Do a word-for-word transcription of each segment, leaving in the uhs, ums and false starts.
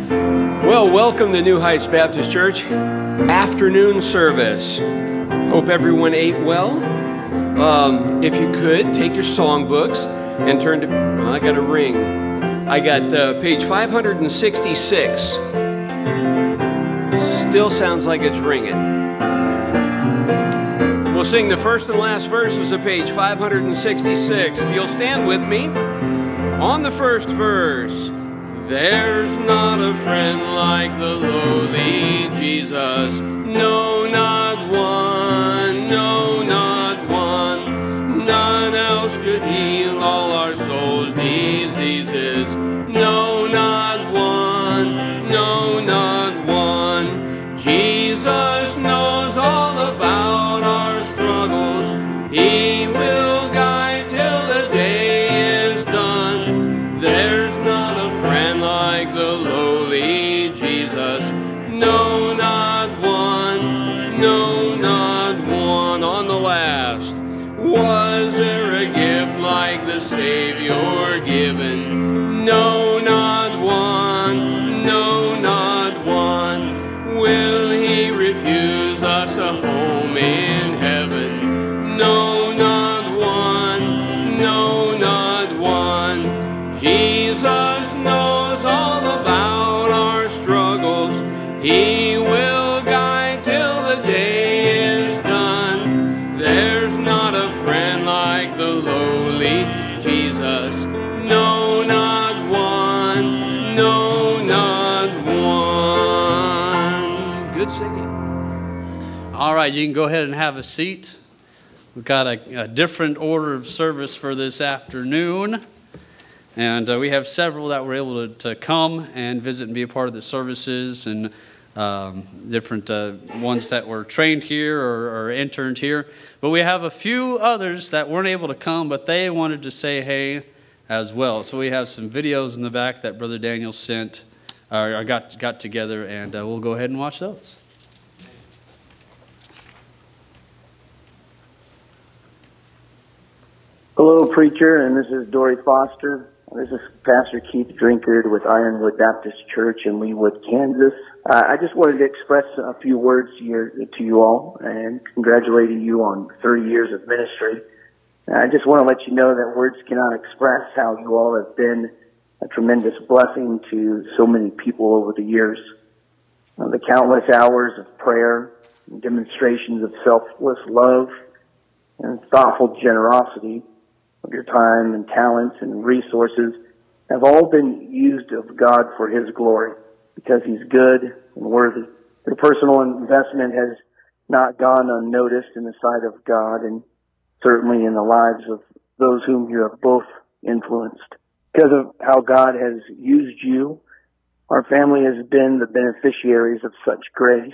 Well, welcome to New Heights Baptist Church afternoon service. Hope everyone ate well. Um, if you could, take your songbooks and turn to, well, I got a ring. I got uh, page five hundred sixty-six. Still sounds like it's ringing. We'll sing the first and last verses of page five hundred sixty-six. If you'll stand with me on the first verse. There's not a friend like the lowly Jesus. No, not one. No, not one. None else could heal all our souls' diseases. No, not one. No, not one. Jesus knows all about our struggles. He will guide till the day is done. There's not a friend like the lowly Jesus. No, not one. No, not one. On the last. Was there a gift like the Savior given? No, not one. No, not one. Will He refuse us a home in heaven? No, not one. No, not one. Jesus knows all about our struggles. He will guide till the day is done. There's not a friend like the lowly Jesus. No, not one. No, not one. Good singing. All right, you can go ahead and have a seat. We've got a, a different order of service for this afternoon. And uh, we have several that were able to, to come and visit and be a part of the services, and um, different uh, ones that were trained here or, or interned here. But we have a few others that weren't able to come, but they wanted to say hey as well. So we have some videos in the back that Brother Daniel sent, or got, got together, and uh, we'll go ahead and watch those. Hello, preacher, and this is Dory Foster. This is Pastor Keith Drinkard with Ironwood Baptist Church in Leawood, Kansas. Uh, I just wanted to express a few words to, your, to you all and congratulating you on thirty years of ministry. Uh, I just want to let you know that words cannot express how you all have been a tremendous blessing to so many people over the years. Uh, the countless hours of prayer, and demonstrations of selfless love, and thoughtful generosity of your time and talents and resources have all been used of God for His glory because He's good and worthy. Your personal investment has not gone unnoticed in the sight of God and certainly in the lives of those whom you have both influenced. Because of how God has used you, our family has been the beneficiaries of such grace.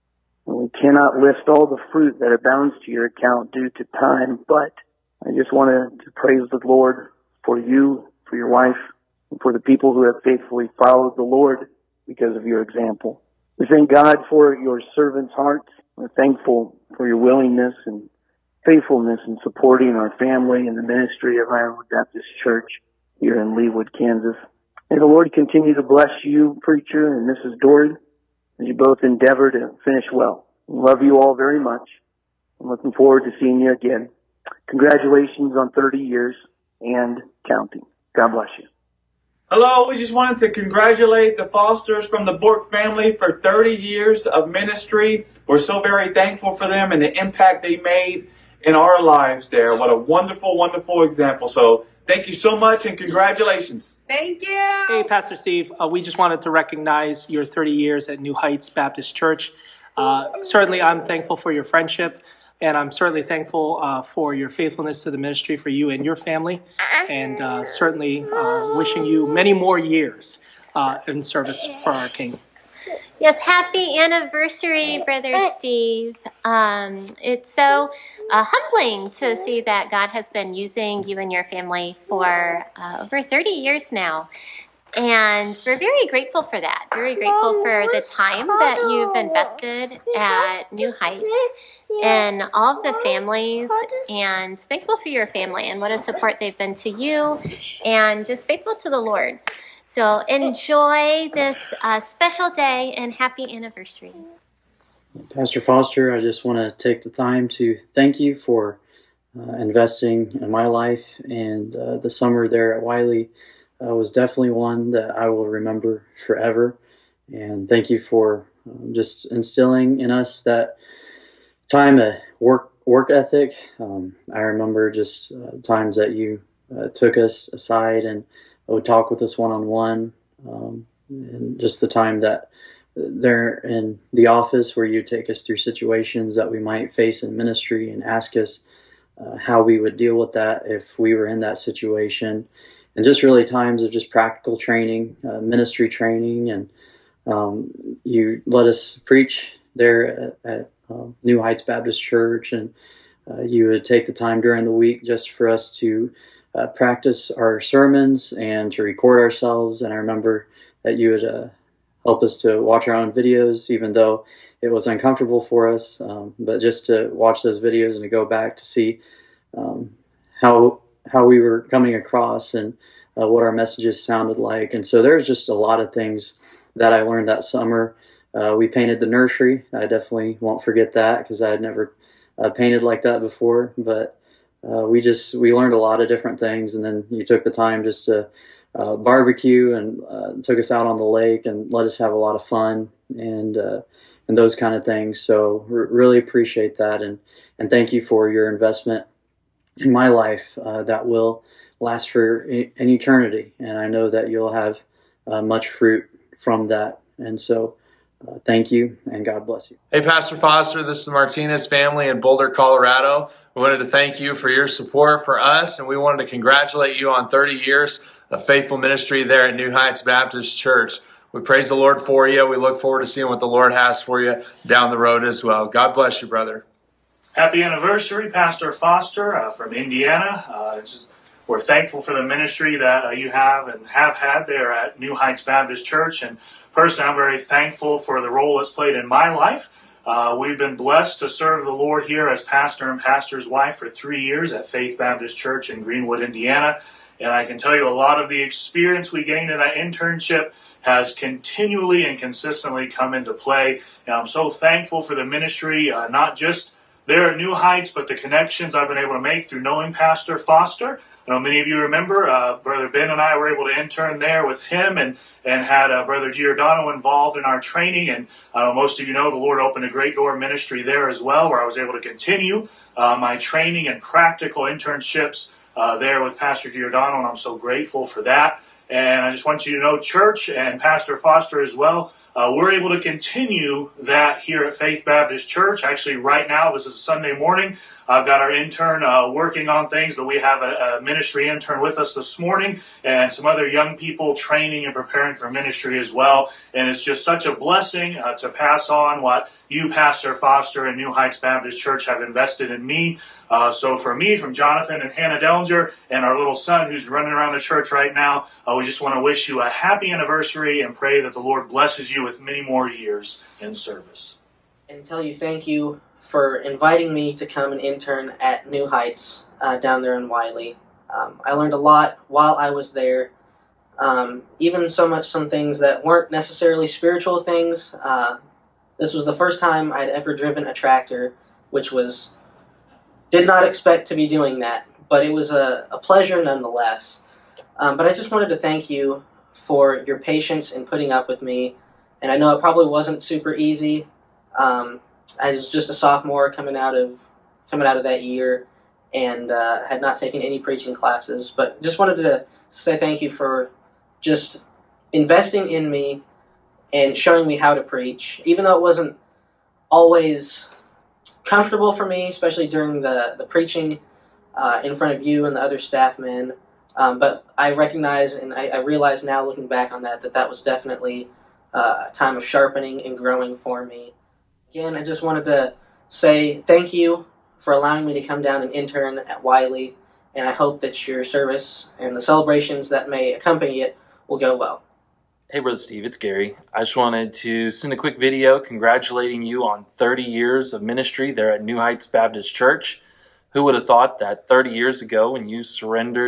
And we cannot list all the fruit that abounds to your account due to time, but I just want to praise the Lord for you, for your wife, and for the people who have faithfully followed the Lord because of your example. We thank God for your servant's heart. We're thankful for your willingness and faithfulness in supporting our family and the ministry of Ironwood Baptist Church here in Leawood, Kansas. May the Lord continue to bless you, preacher, and Missus Dory, as you both endeavor to finish well. We love you all very much. I'm looking forward to seeing you again. Congratulations on thirty years and counting. God bless you. Hello, we just wanted to congratulate the Fosters from the Bork family for thirty years of ministry. We're so very thankful for them and the impact they made in our lives there. What a wonderful, wonderful example. So thank you so much and congratulations. Thank you. Hey, Pastor Steve. Uh, we just wanted to recognize your thirty years at New Heights Baptist Church. Uh, certainly, I'm thankful for your friendship. And I'm certainly thankful uh, for your faithfulness to the ministry for you and your family. And uh, certainly uh, wishing you many more years uh, in service for our King. Yes, happy anniversary, Brother Steve. Um, it's so uh, humbling to see that God has been using you and your family for uh, over thirty years now. And we're very grateful for that. Very grateful for the time that you've invested at New Heights and all of the families, and thankful for your family and what a support they've been to you, and just faithful to the Lord. So enjoy this uh, special day and happy anniversary. Pastor Foster, I just want to take the time to thank you for uh, investing in my life, and uh, the summer there at Wylie uh, was definitely one that I will remember forever. And thank you for um, just instilling in us that time at work work ethic. Um, I remember just uh, times that you uh, took us aside and would talk with us one-on-one, um, and just the time that there in the office where you take us through situations that we might face in ministry and ask us uh, how we would deal with that if we were in that situation, and just really times of just practical training, uh, ministry training, and um, you let us preach there at, at uh, New Heights Baptist Church, and uh, you would take the time during the week just for us to uh, practice our sermons and to record ourselves. And I remember that you would uh, help us to watch our own videos, even though it was uncomfortable for us, um, but just to watch those videos and to go back to see um, how how we were coming across and uh, what our messages sounded like. And so there's just a lot of things that I learned that summer. Uh, we painted the nursery. I definitely won't forget that because I had never uh, painted like that before. But uh, we just we learned a lot of different things, and then you took the time just to uh, barbecue and uh, took us out on the lake and let us have a lot of fun and uh, and those kind of things. So r- really appreciate that, and and thank you for your investment in my life uh, that will last for an eternity. And I know that you'll have uh, much fruit from that. And so uh, thank you, and God bless you. Hey, Pastor Foster, this is the Martinez family in Boulder, Colorado. We wanted to thank you for your support for us, and we wanted to congratulate you on thirty years of faithful ministry there at New Heights Baptist Church. We praise the Lord for you. We look forward to seeing what the Lord has for you down the road as well. God bless you, brother. Happy anniversary, Pastor Foster uh, from Indiana. Uh, it's, we're thankful for the ministry that uh, you have and have had there at New Heights Baptist Church. And personally, I'm very thankful for the role it's played in my life. Uh, we've been blessed to serve the Lord here as pastor and pastor's wife for three years at Faith Baptist Church in Greenwood, Indiana. And I can tell you a lot of the experience we gained in that internship has continually and consistently come into play. And I'm so thankful for the ministry, uh, not just there at New Heights, but the connections I've been able to make through knowing Pastor Foster. I know many of you remember uh, Brother Ben and I were able to intern there with him and, and had uh, Brother Giordano involved in our training. And uh, most of you know the Lord opened a great door ministry there as well, where I was able to continue uh, my training and practical internships uh, there with Pastor Giordano, and I'm so grateful for that. And I just want you to know, church and Pastor Foster as well, Uh, we're able to continue that here at Faith Baptist Church. Actually, right now, this is a Sunday morning. I've got our intern uh, working on things, but we have a, a ministry intern with us this morning and some other young people training and preparing for ministry as well. And it's just such a blessing uh, to pass on what you, Pastor Foster, and New Heights Baptist Church have invested in me. Uh, so for me, from Jonathan and Hannah Dellinger and our little son who's running around the church right now, uh, we just want to wish you a happy anniversary and pray that the Lord blesses you with many more years in service. And tell you thank you for inviting me to come and intern at New Heights uh, down there in Wylie. Um, I learned a lot while I was there, um, even so much some things that weren't necessarily spiritual things. Uh, this was the first time I'd ever driven a tractor, which was, did not expect to be doing that, but it was a, a pleasure nonetheless. Um, but I just wanted to thank you for your patience in putting up with me, and I know it probably wasn't super easy. Um, I was just a sophomore coming out of coming out of that year, and uh, had not taken any preaching classes. But just wanted to say thank you for just investing in me and showing me how to preach, even though it wasn't always comfortable for me, especially during the the preaching uh, in front of you and the other staff men. Um, but I recognize and I, I realize now, looking back on that, that that was definitely uh, a time of sharpening and growing for me. Again, I just wanted to say thank you for allowing me to come down and intern at Wylie, and I hope that your service and the celebrations that may accompany it will go well. Hey, Brother Steve, it's Gary. I just wanted to send a quick video congratulating you on thirty years of ministry there at New Heights Baptist Church. Who would have thought that thirty years ago, when you surrendered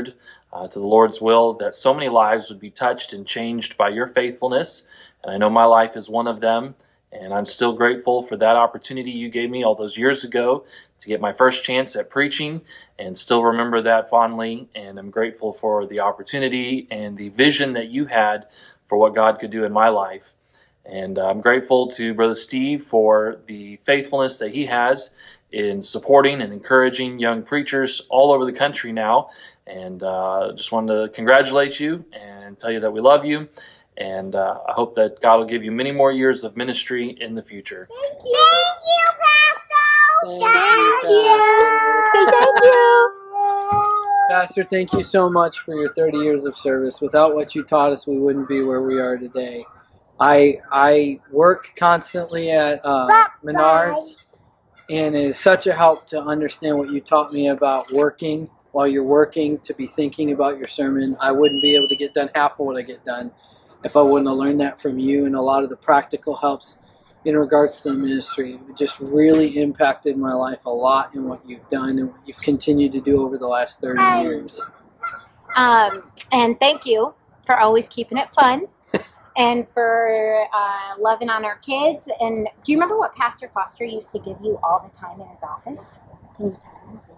uh, to the Lord's will that so many lives would be touched and changed by your faithfulness. And I know my life is one of them. And I'm still grateful for that opportunity you gave me all those years ago to get my first chance at preaching, and still remember that fondly. And I'm grateful for the opportunity and the vision that you had for what God could do in my life. And uh, I'm grateful to Brother Steve for the faithfulness that he has in supporting and encouraging young preachers all over the country now. And uh, just wanted to congratulate you and tell you that we love you. And uh, I hope that God will give you many more years of ministry in the future. Thank you. Thank you, Pastor. Thank, Thank you. you. Say thank you. Pastor, thank you so much for your thirty years of service. Without what you taught us, we wouldn't be where we are today. I I work constantly at uh, Menards, and it is such a help to understand what you taught me about working while you're working, to be thinking about your sermon. I wouldn't be able to get done half of what I get done if I wouldn't have learned that from you, and a lot of the practical helps in regards to the ministry. It just really impacted my life a lot in what you've done and what you've continued to do over the last thirty years. Um, and thank you for always keeping it fun and for uh, loving on our kids. And do you remember what Pastor Foster used to give you all the time in his office? Can you tell him?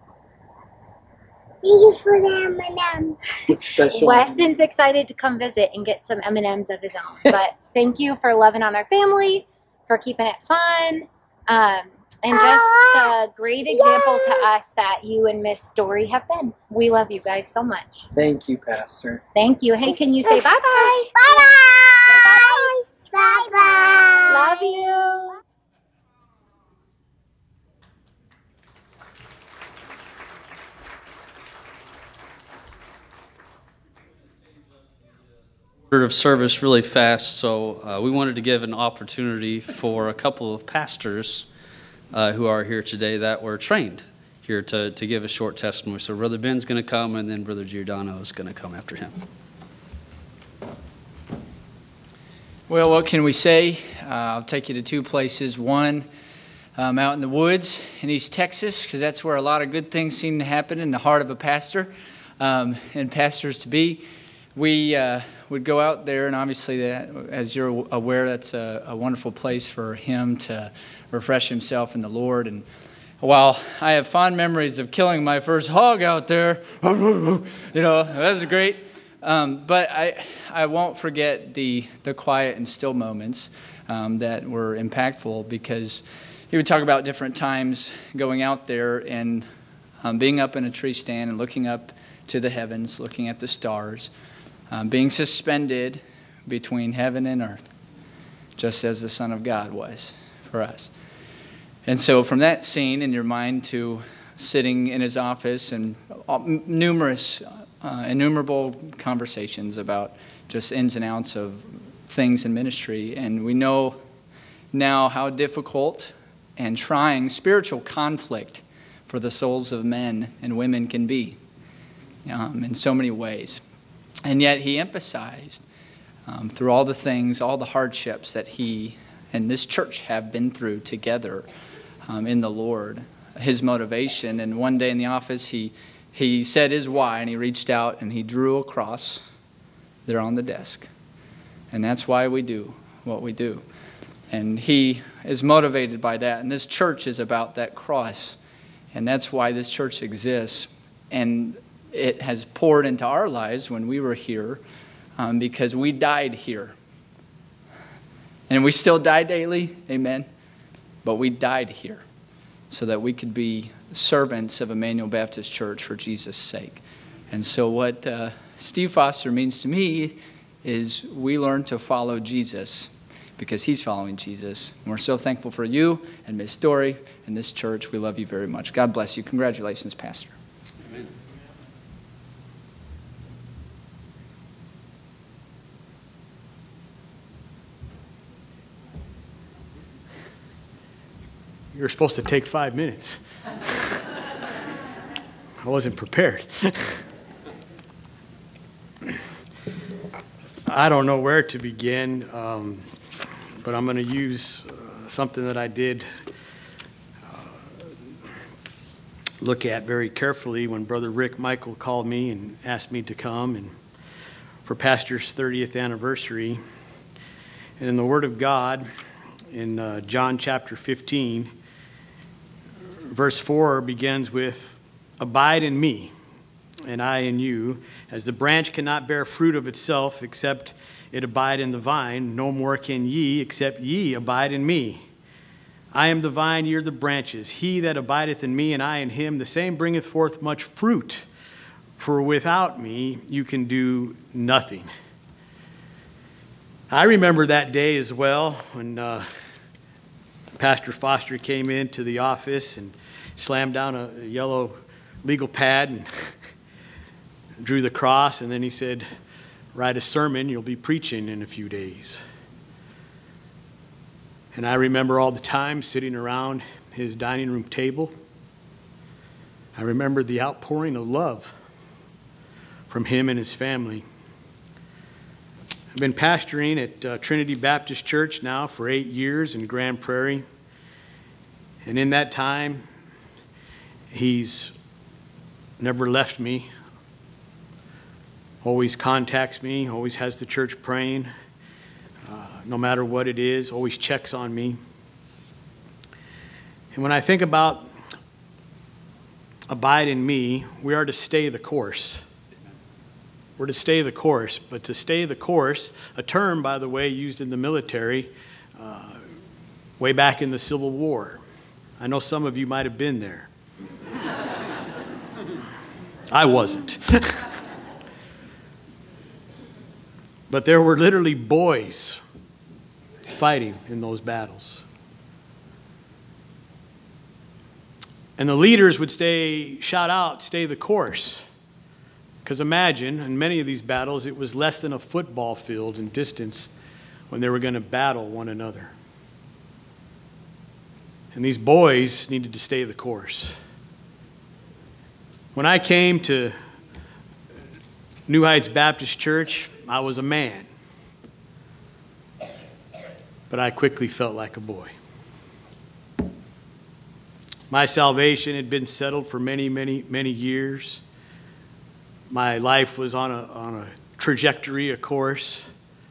Thank you for the M and M's. Weston's excited to come visit and get some M and M's of his own. But thank you for loving on our family, for keeping it fun, um, and just a great example to us that you and Miss Story have been. We love you guys so much. Thank you, Pastor. Thank you. Hey, can you say bye-bye? Bye-bye. Bye-bye. Love you. Of service really fast, so uh, we wanted to give an opportunity for a couple of pastors uh, who are here today that were trained here to, to give a short testimony. So Brother Ben's going to come, and then Brother Giordano is going to come after him. Well, what can we say? Uh, I'll take you to two places. One, um, out in the woods in East Texas, because that's where a lot of good things seem to happen in the heart of a pastor um, and pastors to be. We uh, would go out there, and obviously, that, as you're aware, that's a, a wonderful place for him to refresh himself in the Lord. And while I have fond memories of killing my first hog out there, you know, that was great. Um, but I, I won't forget the the quiet and still moments um, that were impactful, because he would talk about different times going out there and um, being up in a tree stand and looking up to the heavens, looking at the stars. Um, being suspended between heaven and earth, just as the Son of God was for us. And so from that scene in your mind to sitting in his office and numerous, uh, innumerable conversations about just ins and outs of things in ministry. And we know now how difficult and trying spiritual conflict for the souls of men and women can be um, in so many ways. And yet he emphasized um, through all the things, all the hardships that he and this church have been through together um, in the Lord, his motivation. And one day in the office, he, he said his why, and he reached out and he drew a cross there on the desk. And that's why we do what we do. And he is motivated by that. And this church is about that cross. And that's why this church exists. And it has poured into our lives when we were here um, because we died here. And we still die daily, amen? But we died here so that we could be servants of Emmanuel Baptist Church for Jesus' sake. And so what uh, Steve Foster means to me is we learn to follow Jesus because he's following Jesus. And we're so thankful for you and Miss Dory and this church. We love you very much. God bless you. Congratulations, Pastor. Amen. You were supposed to take five minutes. I wasn't prepared. I don't know where to begin, um, but I'm going to use uh, something that I did uh, look at very carefully when Brother Rick Michael called me and asked me to come and for Pastor's thirtieth anniversary. And in the Word of God, in uh, John chapter fifteen, verse four begins with, "Abide in me, and I in you. As the branch cannot bear fruit of itself except it abide in the vine, no more can ye except ye abide in me. I am the vine, ye are the branches. He that abideth in me, and I in him, the same bringeth forth much fruit. For without me you can do nothing." I remember that day as well when uh, Pastor Foster came into the office and slammed down a yellow legal pad and drew the cross, and then he said, "Write a sermon, you'll be preaching in a few days." And I remember all the time sitting around his dining room table. I remember the outpouring of love from him and his family. I've been pastoring at uh, Trinity Baptist Church now for eight years in Grand Prairie. And in that time, he's never left me. Always contacts me, always has the church praying, uh, no matter what it is, always checks on me. And when I think about abide in me, we are to stay the course. We're to stay the course, but to stay the course, a term, by the way, used in the military uh, way back in the Civil War. I know some of you might have been there. I wasn't. But there were literally boys fighting in those battles. And the leaders would stay, shout out, "Stay the course." Because imagine, in many of these battles, it was less than a football field in distance when they were going to battle one another. And these boys needed to stay the course. When I came to New Heights Baptist Church, I was a man. But I quickly felt like a boy. My salvation had been settled for many, many, many years. My life was on a, on a trajectory, a course.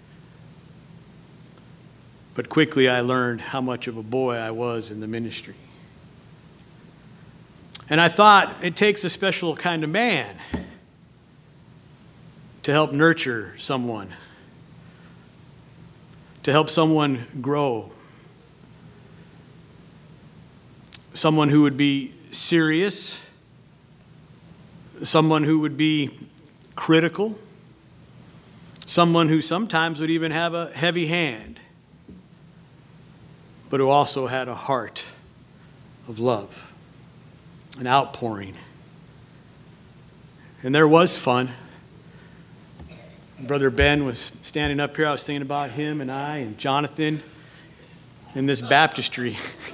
But quickly I learned how much of a boy I was in the ministry. And I thought it takes a special kind of man to help nurture someone, to help someone grow. Someone who would be serious, someone who would be critical, someone who sometimes would even have a heavy hand, but who also had a heart of love, an outpouring. And there was fun. Brother Ben was standing up here. I was thinking about him and I and Jonathan in this baptistry.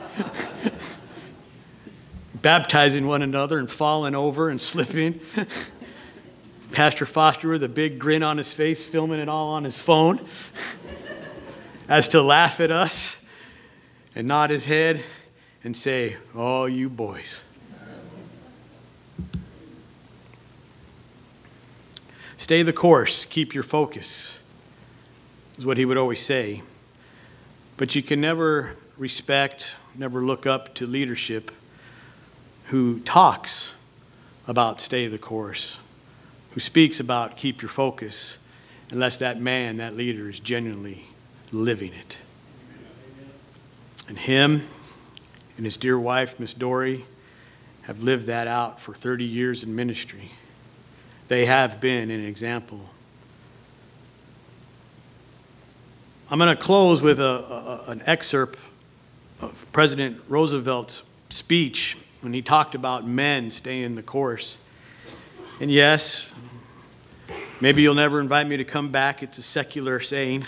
Baptizing one another and falling over and slipping. Pastor Foster with a big grin on his face, filming it all on his phone, as to laugh at us and nod his head and say, "Oh, you boys." Stay the course, keep your focus, is what he would always say. But you can never respect, never look up to leadership who talks about stay the course, who speaks about keep your focus, unless that man, that leader, is genuinely living it. And him and his dear wife, Miss Dory, have lived that out for thirty years in ministry. They have been an example. I'm going to close with a, a, an excerpt of President Roosevelt's speech when he talked about men staying the course. And yes, maybe you'll never invite me to come back. It's a secular saying.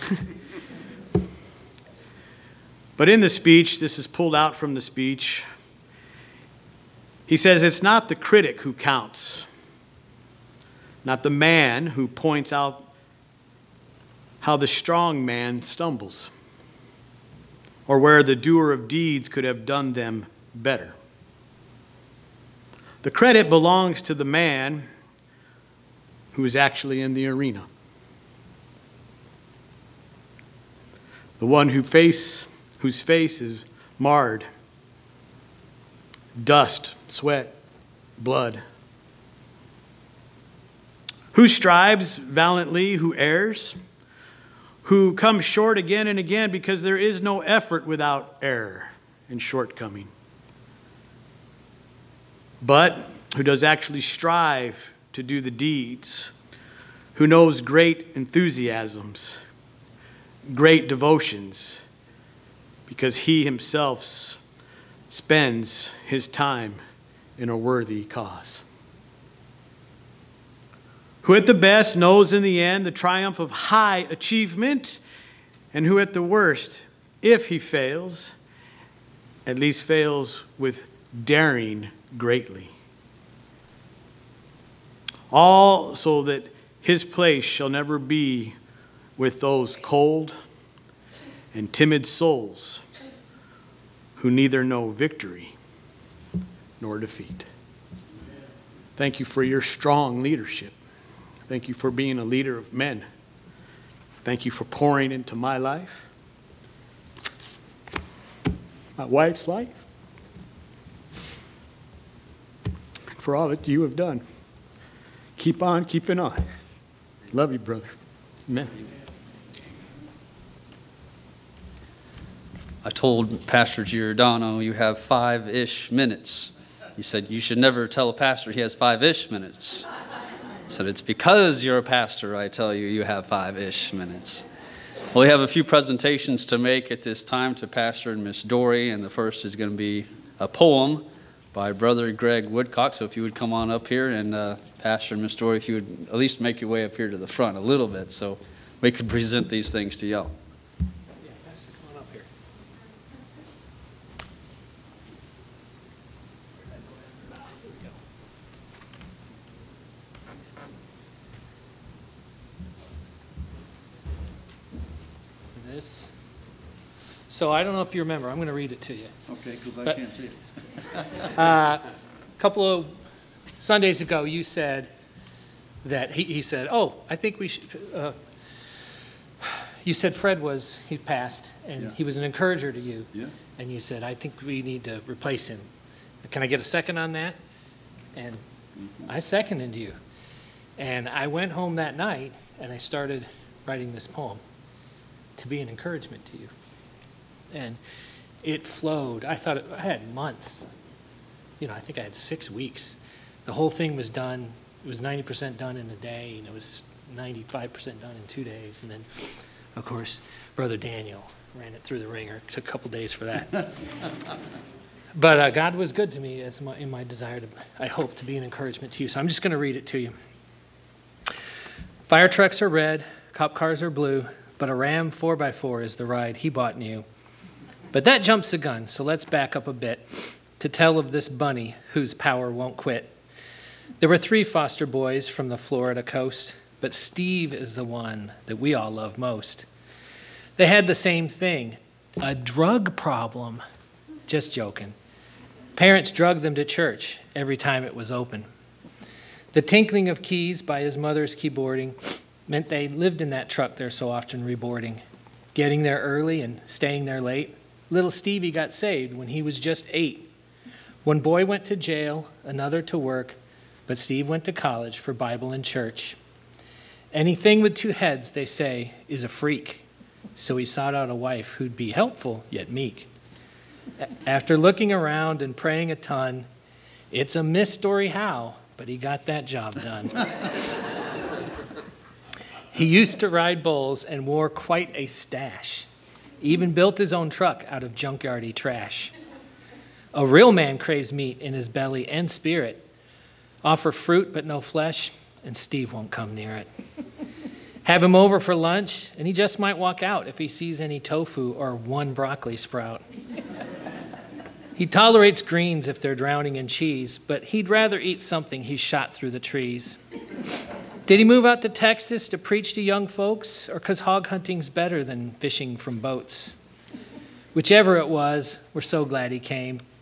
But in the speech, this is pulled out from the speech, he says, "It's not the critic who counts, not the man who points out how the strong man stumbles, or where the doer of deeds could have done them better. The credit belongs to the man who is actually in the arena. The one who face, whose face is marred, dust, sweat, blood. Who strives valiantly, who errs, who comes short again and again, because there is no effort without error and shortcoming. But who does actually strive to do the deeds, who knows great enthusiasms, great devotions, because he himself spends his time in a worthy cause. Who at the best knows in the end the triumph of high achievement, and who at the worst, if he fails, at least fails with daring greatly. All so that his place shall never be with those cold and timid souls who neither know victory nor defeat. Thank you for your strong leadership. Thank you for being a leader of men. Thank you for pouring into my life, my wife's life, for all that you have done. Keep on keeping on. Love you, brother. Amen. I told Pastor Giordano you have five-ish minutes. He said, you should never tell a pastor he has five-ish minutes. I said, it's because you're a pastor, I tell you, you have five-ish minutes. Well, we have a few presentations to make at this time to Pastor and Miss Dory, and the first is going to be a poem by Brother Greg Woodcock. So if you would come on up here, and uh, Pastor and Miss Dory, if you would at least make your way up here to the front a little bit so we could present these things to y'all. Yeah, Pastor, come on up here. This. So I don't know if you remember. I'm going to read it to you. Okay, because I But, can't see it. uh, a couple of Sundays ago, you said that he, he said, "Oh, I think we should." Uh, you said Fred was he passed, and Yeah. he was an encourager to you. Yeah. And you said, "I think we need to replace him." Can I get a second on that? And Mm-hmm. I seconded you. And I went home that night and I started writing this poem to be an encouragement to you. And it flowed. I thought it, I had months. You know, I think I had six weeks. The whole thing was done. It was ninety percent done in a day, and it was ninety-five percent done in two days. And then, of course, Brother Daniel ran it through the ringer. It took a couple days for that. But uh, God was good to me as my, in my desire to, I hope, to be an encouragement to you. So I'm just going to read it to you. Fire trucks are red, cop cars are blue, but a Ram four by four is the ride he bought new. But that jumps the gun, so let's back up a bit to tell of this bunny whose power won't quit. There were three foster boys from the Florida coast, but Steve is the one that we all love most. They had the same thing, a drug problem. Just joking. Parents drugged them to church every time it was open. The tinkling of keys by his mother's keyboarding meant they lived in that truck they're so often reboarding. Getting there early and staying there late, little Stevie got saved when he was just eight. One boy went to jail, another to work, but Steve went to college for Bible and church. Anything with two heads, they say, is a freak. So he sought out a wife who'd be helpful, yet meek. After looking around and praying a ton, it's a mystery how, but he got that job done. He used to ride bulls and wore quite a stash. Even built his own truck out of junkyardy trash. A real man craves meat in his belly and spirit. Offer fruit but no flesh, and Steve won't come near it. Have him over for lunch, and he just might walk out if he sees any tofu or one broccoli sprout. He tolerates greens if they're drowning in cheese, but he'd rather eat something he shot through the trees. Did he move out to Texas to preach to young folks, or 'cause hog hunting's better than fishing from boats? Whichever it was, we're so glad he came,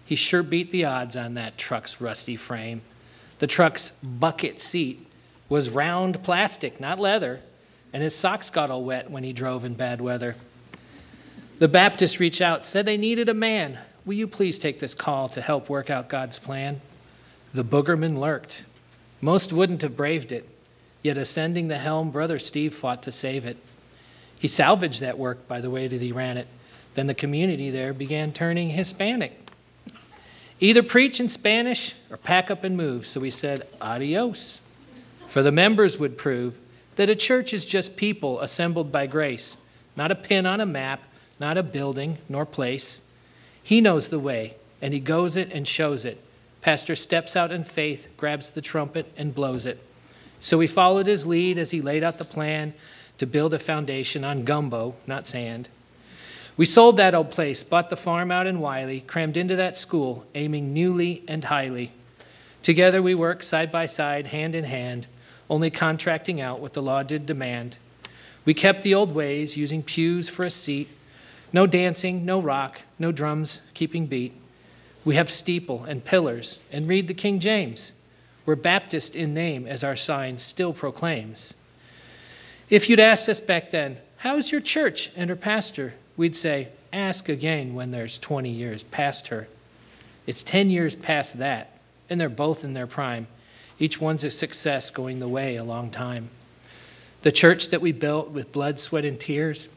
He sure beat the odds on that truck's rusty frame. The truck's bucket seat was round plastic, not leather, and his socks got all wet when he drove in bad weather. The Baptists reached out, said they needed a man. Will you please take this call to help work out God's plan? The boogerman lurked. Most wouldn't have braved it, yet ascending the helm, Brother Steve fought to save it. He salvaged that work by the way that he ran it. Then the community there began turning Hispanic. Either preach in Spanish or pack up and move, so we said adios. For the members would prove that a church is just people assembled by grace, not a pin on a map, not a building nor place. He knows the way, and he goes it and shows it. Pastor steps out in faith, grabs the trumpet, and blows it. So we followed his lead as he laid out the plan to build a foundation on gumbo, not sand. We sold that old place, bought the farm out in Wylie, crammed into that school, aiming newly and highly. Together we worked side by side, hand in hand, only contracting out what the law did demand. We kept the old ways, using pews for a seat. No dancing, no rock, no drums keeping beat. We have steeple and pillars and read the King James. We're Baptist in name, as our sign still proclaims. If you'd asked us back then, how's your church and her pastor? We'd say, ask again when there's twenty years past her. It's ten years past that, and they're both in their prime. Each one's a success going the way a long time. The church that we built with blood, sweat, and tears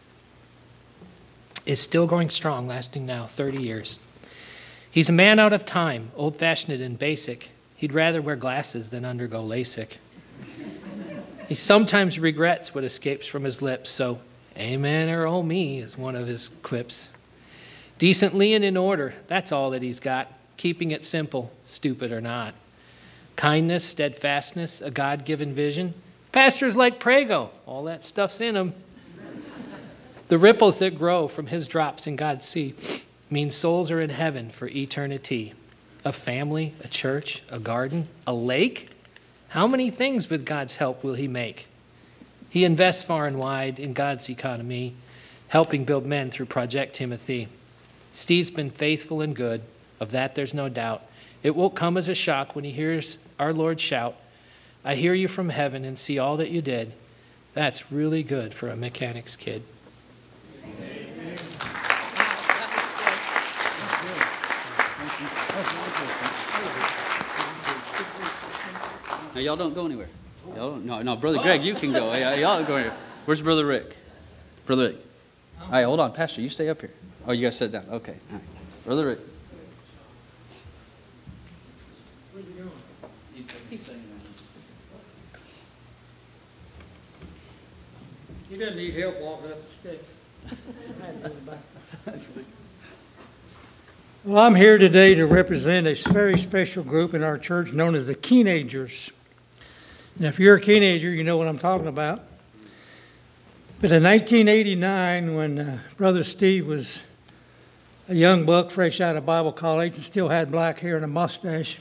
is still going strong, lasting now thirty years. He's a man out of time, old-fashioned and basic. He'd rather wear glasses than undergo LASIK. He sometimes regrets what escapes from his lips, so amen or oh me is one of his quips. Decently and in order, that's all that he's got, keeping it simple, stupid or not. Kindness, steadfastness, a God-given vision. Pastors like Prego, all that stuff's in him. The ripples that grow from his drops in God's sea mean souls are in heaven for eternity. A family, a church, a garden, a lake. How many things with God's help will he make? He invests far and wide in God's economy, helping build men through Project Timothy. Steve's been faithful and good. Of that, there's no doubt. It won't come as a shock when he hears our Lord shout, I hear you from heaven and see all that you did. That's really good for a mechanic's kid. Now, y'all don't go anywhere. Y'all don't, no, no, Brother Greg, you can go. Y'all don't go anywhere. Where's Brother Rick? Brother Rick. All right, hold on. Pastor, you stay up here. Oh, you got to sit down. Okay. All right. Brother Rick. He doesn't need help walking up the steps. Well, I'm here today to represent a very special group in our church known as the Teenagers. And if you're a teenager, you know what I'm talking about. But in nineteen eighty-nine, when uh, Brother Steve was a young buck fresh out of Bible college and still had black hair and a mustache,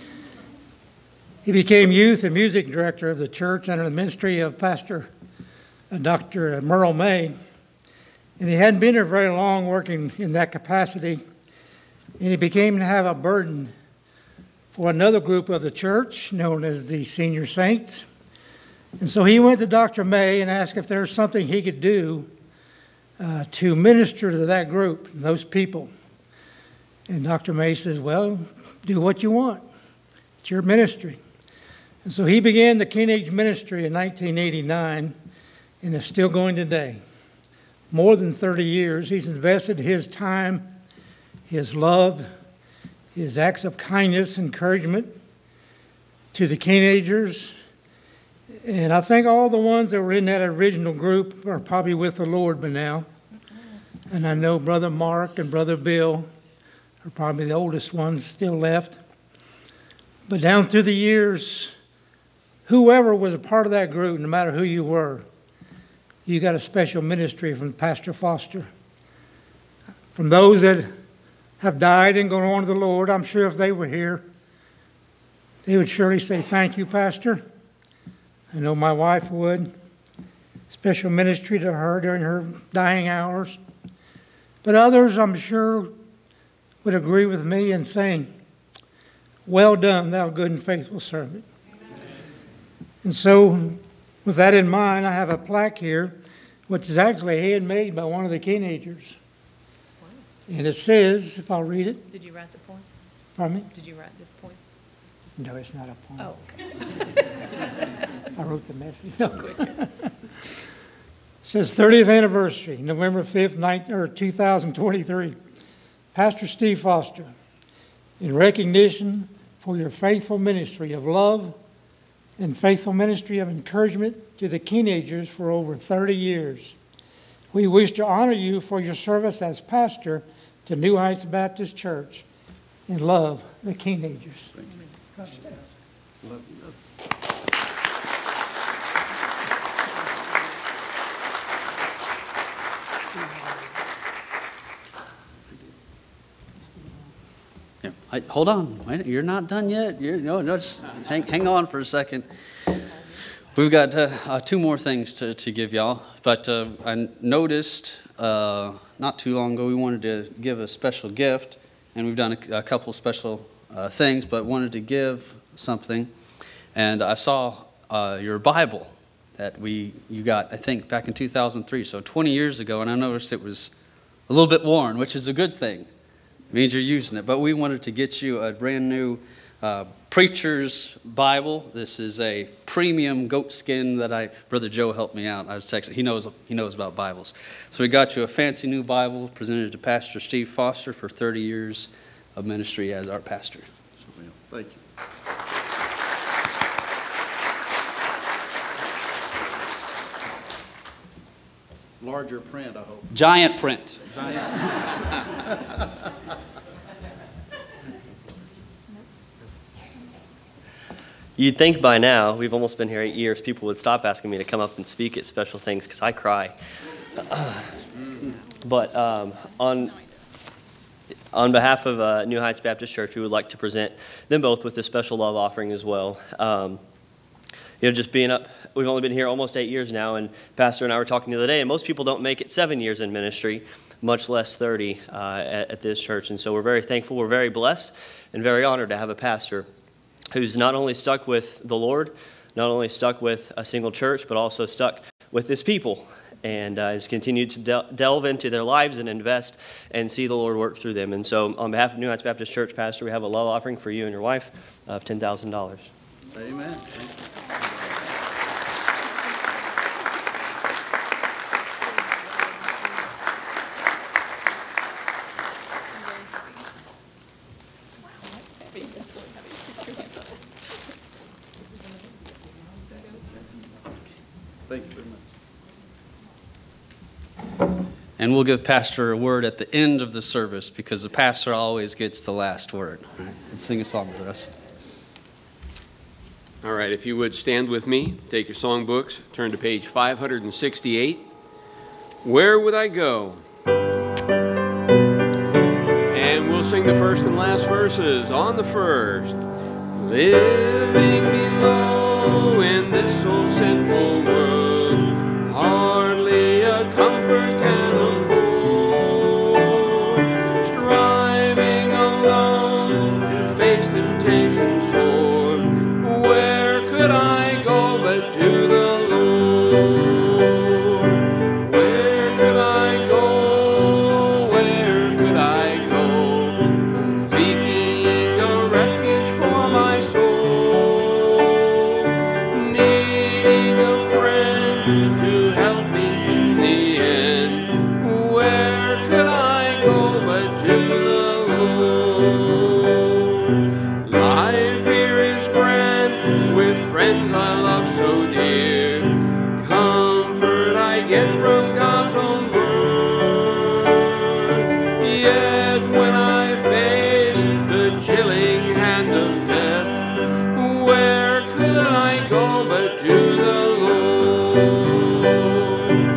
he became youth and music director of the church under the ministry of Pastor uh, Doctor Merle May. And he hadn't been there very long working in that capacity. And he became to have a burden for another group of the church known as the Senior Saints. And so he went to Doctor May and asked if there was something he could do uh, to minister to that group, those people. And Doctor May says, well, do what you want. It's your ministry. And so he began the teenage ministry in nineteen eighty-nine and is still going today. More than thirty years, he's invested his time, his love, his acts of kindness, encouragement to the teenagers. And I think all the ones that were in that original group are probably with the Lord by now. And I know Brother Mark and Brother Bill are probably the oldest ones still left. But down through the years, whoever was a part of that group, no matter who you were, you got a special ministry from Pastor Foster. From those that have died and gone on to the Lord, I'm sure if they were here, they would surely say, thank you, Pastor. I know my wife would. Special ministry to her during her dying hours. But others, I'm sure, would agree with me in saying, well done, thou good and faithful servant. And so, with that in mind, I have a plaque here, which is actually handmade by one of the teenagers. And it says, if I'll read it. Did you write the point? Pardon me? Did you write this point? No, it's not a point. Oh, okay. I wrote the message. No. It says thirtieth anniversary, November fifth, two thousand twenty-three. Pastor Steve Foster, in recognition for your faithful ministry of love and faithful ministry of encouragement to the teenagers for over thirty years, we wish to honor you for your service as pastor to New Heights Baptist Church and love the teenagers. Thank you. Love you. Yeah, I, hold on. Wait, you're not done yet. You're, no, no, just hang, hang on for a second. We've got uh, uh, two more things to, to give y'all. But uh, I noticed uh, not too long ago we wanted to give a special gift, and we've done a, a couple special uh, things, but wanted to give something. And I saw uh, your Bible that we you got, I think, back in two thousand three, so twenty years ago, and I noticed it was a little bit worn, which is a good thing. It means you're using it. But we wanted to get you a brand new uh, preacher's Bible. This is a premium goat skin that I, Brother Joe helped me out. I was texting. He knows he knows about Bibles. So we got you a fancy new Bible presented to Pastor Steve Foster for thirty years of ministry as our pastor. Thank you. Larger print, I hope. Giant print. Giant. You'd think by now, we've almost been here eight years, people would stop asking me to come up and speak at special things because I cry. But um, on on behalf of uh, New Heights Baptist Church, we would like to present them both with a special love offering as well. Um, you know, just being up, we've only been here almost eight years now, and Pastor and I were talking the other day, and most people don't make it seven years in ministry, much less thirty uh, at, at this church. And so we're very thankful, we're very blessed, and very honored to have a pastor who's not only stuck with the Lord, not only stuck with a single church, but also stuck with his people, and uh, has continued to del delve into their lives and invest and see the Lord work through them. And so on behalf of New Heights Baptist Church, Pastor, we have a love offering for you and your wife of ten thousand dollars. Amen. Thank you. Thank you very much. And we'll give Pastor a word at the end of the service because the pastor always gets the last word. All right, let's sing a song for us. All right, if you would stand with me, take your songbooks, turn to page five hundred sixty-eight. Where would I go? And we'll sing the first and last verses. On the first, living below in this so sinful world, hardly a comfort can afford, striving alone to face temptation sore. Where could I go but to the Lord? Where could I go? Where could I go? Seeking a refuge for my soul, needing a friend to help me to the end. Where could I go but to the Lord? Life here is grand with friends I love so dear. Comfort I get from God's own word. Yet when I face the chilling hand of death, where could I go but to the Lord?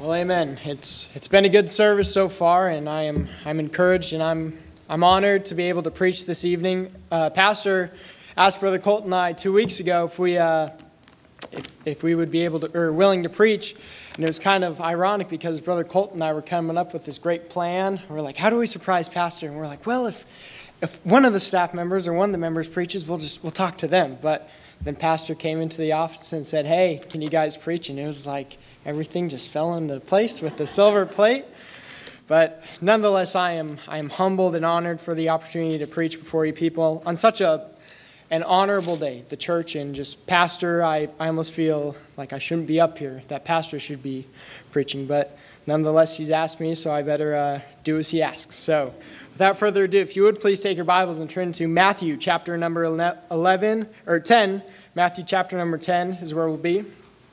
Well, amen. It's it's been a good service so far, and I am I'm encouraged, and I'm I'm honored to be able to preach this evening. Uh, Pastor asked Brother Colt and I two weeks ago if we uh, if, if we would be able to or willing to preach, and it was kind of ironic because Brother Colt and I were coming up with this great plan. We're like, how do we surprise Pastor? And we're like, well, if if one of the staff members or one of the members preaches, we'll just we'll talk to them. But then Pastor came into the office and said, hey, can you guys preach? And it was like everything just fell into place with the silver plate. But nonetheless, I am I am humbled and honored for the opportunity to preach before you people on such a an honorable day. The church and just Pastor, I, I almost feel like I shouldn't be up here. That Pastor should be preaching. But nonetheless, he's asked me, so I better uh, do as he asks. So without further ado, if you would please take your Bibles and turn to Matthew chapter number eleven, or ten. Matthew chapter number ten is where we'll be.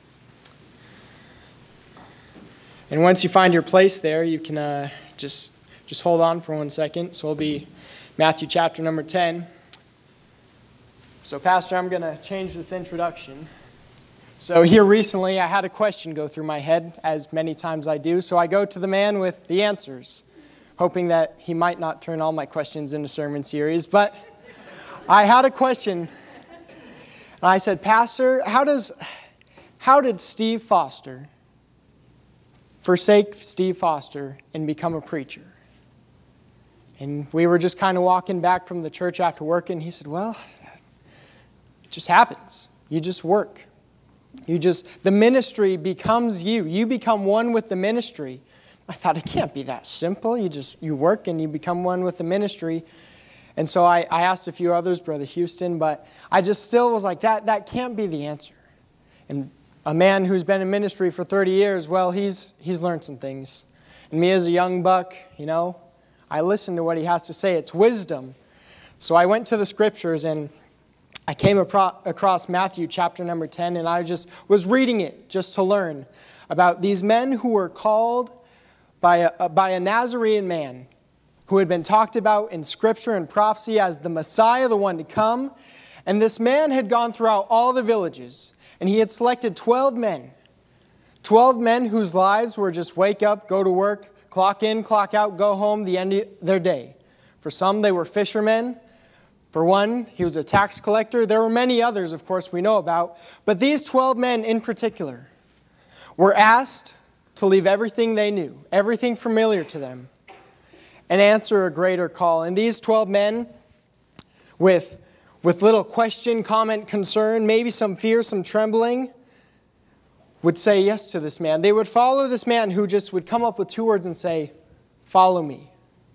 And once you find your place there, you can uh, just, just hold on for one second. So it'll be Matthew chapter number ten. So Pastor, I'm going to change this introduction. So here recently, I had a question go through my head, as many times I do. So I go to the man with the answers, hoping that he might not turn all my questions into sermon series. But I had a question, and I said, Pastor, how does, how did Steve Foster forsake Steve Foster and become a preacher? And we were just kind of walking back from the church after work, and he said, well, it just happens. You just work. You just, the ministry becomes you. You become one with the ministry. I thought, it can't be that simple. You just, you work and you become one with the ministry. And so I, I asked a few others, Brother Houston, but I just still was like, that, that can't be the answer. And a man who's been in ministry for thirty years, well, he's he's learned some things. And me as a young buck, you know, I listen to what he has to say. It's wisdom. So I went to the scriptures and I came across Matthew chapter number ten, and I just was reading it just to learn about these men who were called by a, by a Nazarene man who had been talked about in scripture and prophecy as the Messiah, the one to come. And this man had gone throughout all the villages. And he had selected twelve men, twelve men whose lives were just wake up, go to work, clock in, clock out, go home, the end of their day. For some, they were fishermen. For one, he was a tax collector. There were many others, of course, we know about. But these twelve men in particular were asked to leave everything they knew, everything familiar to them, and answer a greater call. And these twelve men, with with little question, comment, concern, maybe some fear, some trembling, would say yes to this man. They would follow this man who just would come up with two words and say, follow me.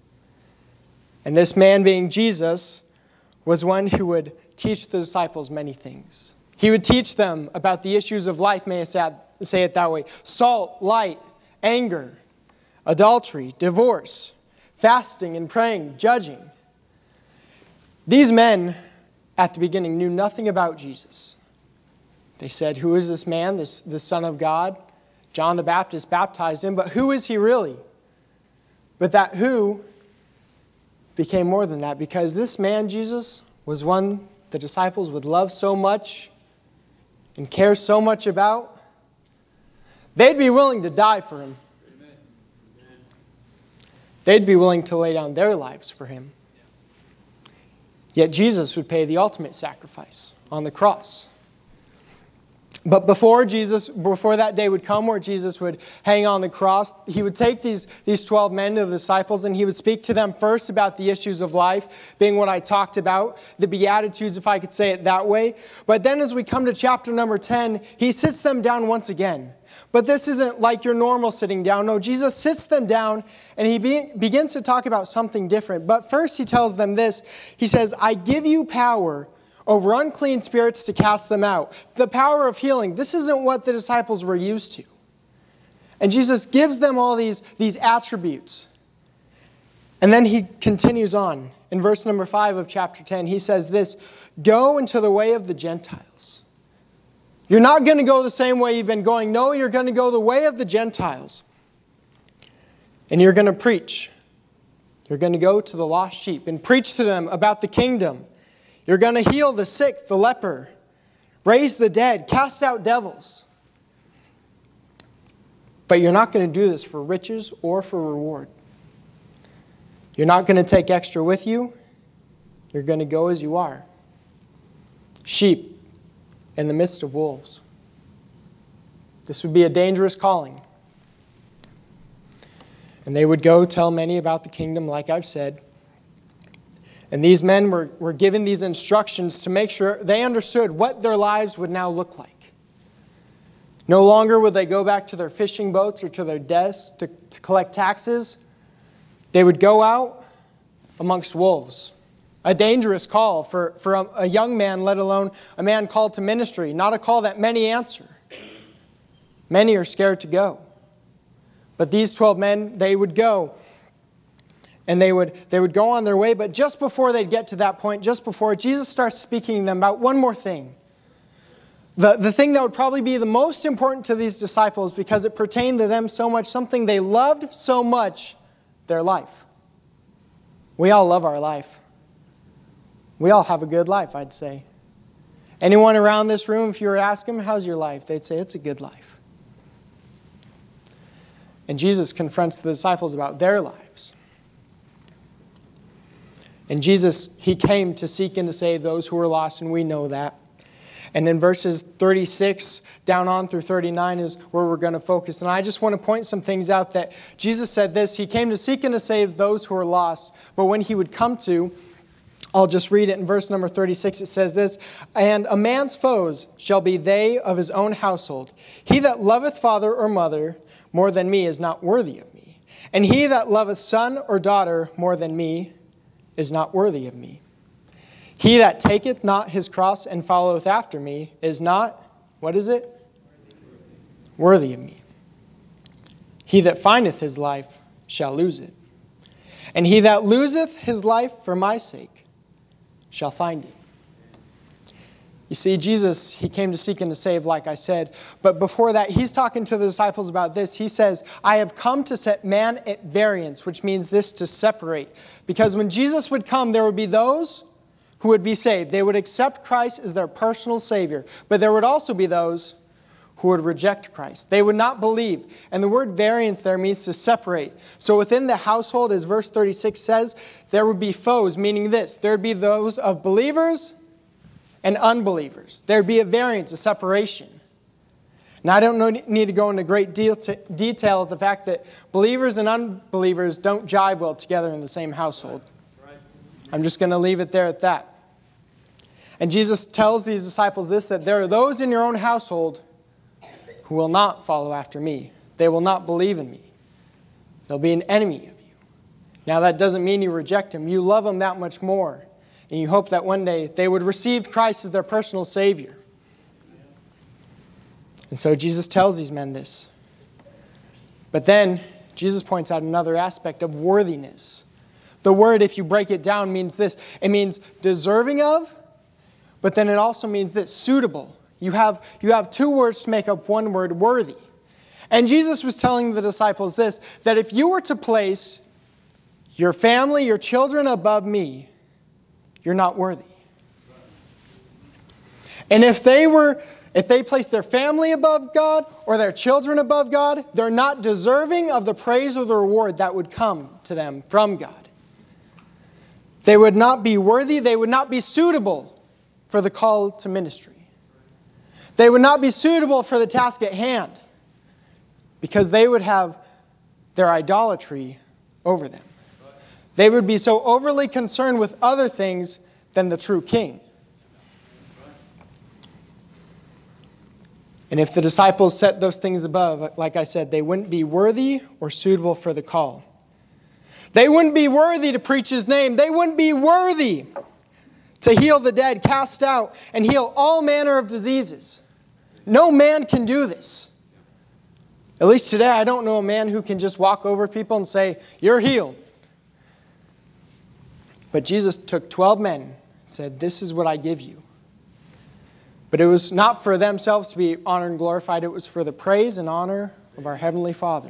And this man, being Jesus, was one who would teach the disciples many things. He would teach them about the issues of life, may I say it that way. Salt, light, anger, adultery, divorce, fasting and praying, judging. These men at the beginning knew nothing about Jesus. They said, who is this man, this, this Son of God? John the Baptist baptized him, but who is he really? But that who became more than that, because this man, Jesus, was one the disciples would love so much and care so much about, they'd be willing to die for him. They'd be willing to lay down their lives for him. Yet Jesus would pay the ultimate sacrifice on the cross. But before Jesus, before that day would come where Jesus would hang on the cross, he would take these, these twelve men to the disciples and he would speak to them first about the issues of life, being what I talked about, the Beatitudes, if I could say it that way. But then as we come to chapter number ten, he sits them down once again. But this isn't like your normal sitting down. No, Jesus sits them down and he be, begins to talk about something different. But first he tells them this. He says, I give you power over unclean spirits to cast them out. The power of healing. This isn't what the disciples were used to. And Jesus gives them all these, these attributes. And then he continues on. In verse number five of chapter ten, he says this, go into the way of the Gentiles. You're not going to go the same way you've been going. No, you're going to go the way of the Gentiles. And you're going to preach. You're going to go to the lost sheep and preach to them about the kingdom. You're going to heal the sick, the leper, raise the dead, cast out devils. But you're not going to do this for riches or for reward. You're not going to take extra with you. You're going to go as you are. Sheep in the midst of wolves. This would be a dangerous calling. And they would go tell many about the kingdom, like I've said. And these men were, were given these instructions to make sure they understood what their lives would now look like. No longer would they go back to their fishing boats or to their desks to, to collect taxes. They would go out amongst wolves. A dangerous call for, for a, a young man, let alone a man called to ministry. Not a call that many answer. Many are scared to go. But these twelve men, they would go. And they would, they would go on their way. But just before they'd get to that point, just before, Jesus starts speaking to them about one more thing. The, the thing that would probably be the most important to these disciples because it pertained to them so much, something they loved so much, their life. We all love our life. We all have a good life, I'd say. Anyone around this room, if you were to ask them, how's your life? They'd say, it's a good life. And Jesus confronts the disciples about their lives. And Jesus, he came to seek and to save those who were lost, and we know that. And in verses thirty-six down on through thirty-nine is where we're going to focus. And I just want to point some things out that Jesus said this. He came to seek and to save those who are lost. But when he would come to, I'll just read it in verse number thirty-six. It says this, and a man's foes shall be they of his own household. He that loveth father or mother more than me is not worthy of me. And he that loveth son or daughter more than me is not worthy of me. He that taketh not his cross and followeth after me is not, what is it? Worthy of me. He that findeth his life shall lose it. And he that loseth his life for my sake shall find it. You see, Jesus, he came to seek and to save, like I said. But before that, he's talking to the disciples about this. He says, I have come to set man at variance, which means this, to separate. Because when Jesus would come, there would be those who would be saved. They would accept Christ as their personal Savior. But there would also be those who would reject Christ. They would not believe. And the word variance there means to separate. So within the household, as verse thirty-six says, there would be foes, meaning this. There would be those of believers and unbelievers. There would be a variance, a separation. Now, I don't know, need to go into great deal to, detail of the fact that believers and unbelievers don't jive well together in the same household. I'm just going to leave it there at that. And Jesus tells these disciples this, that there are those in your own household who will not follow after me. They will not believe in me. They'll be an enemy of you. Now, that doesn't mean you reject them. You love them that much more. And you hope that one day they would receive Christ as their personal Savior. And so Jesus tells these men this. But then Jesus points out another aspect of worthiness. The word, if you break it down, means this. It means deserving of, but then it also means this, suitable. You have, you have two words to make up one word, worthy. And Jesus was telling the disciples this, that if you were to place your family, your children above me, you're not worthy. And if they were, if they placed their family above God or their children above God, they're not deserving of the praise or the reward that would come to them from God. They would not be worthy, they would not be suitable for the call to ministry. They would not be suitable for the task at hand because they would have their idolatry over them. They would be so overly concerned with other things than the true king. And if the disciples set those things above, like I said, they wouldn't be worthy or suitable for the call. They wouldn't be worthy to preach his name. They wouldn't be worthy to heal the dead, cast out, and heal all manner of diseases. No man can do this. At least today, I don't know a man who can just walk over people and say, you're healed. But Jesus took twelve men and said, this is what I give you. But it was not for themselves to be honored and glorified. It was for the praise and honor of our Heavenly Father.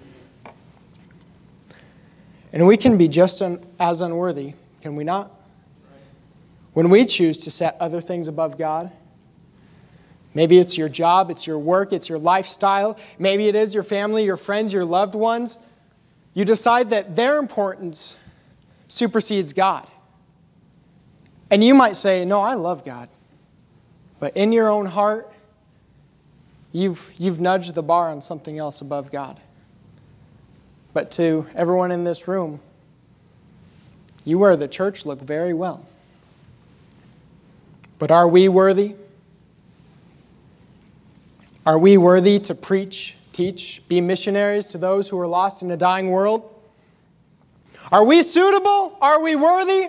And we can be just un- as unworthy, can we not? When we choose to set other things above God, Maybe it's your job, it's your work, it's your lifestyle. Maybe it is your family, your friends, your loved ones. You decide that their importance supersedes God. And you might say, no, I love God. But in your own heart, you've, you've nudged the bar on something else above God. But to everyone in this room, you wear the church look very well. But are we worthy? Are we worthy to preach, teach, be missionaries to those who are lost in a dying world? Are we suitable? Are we worthy?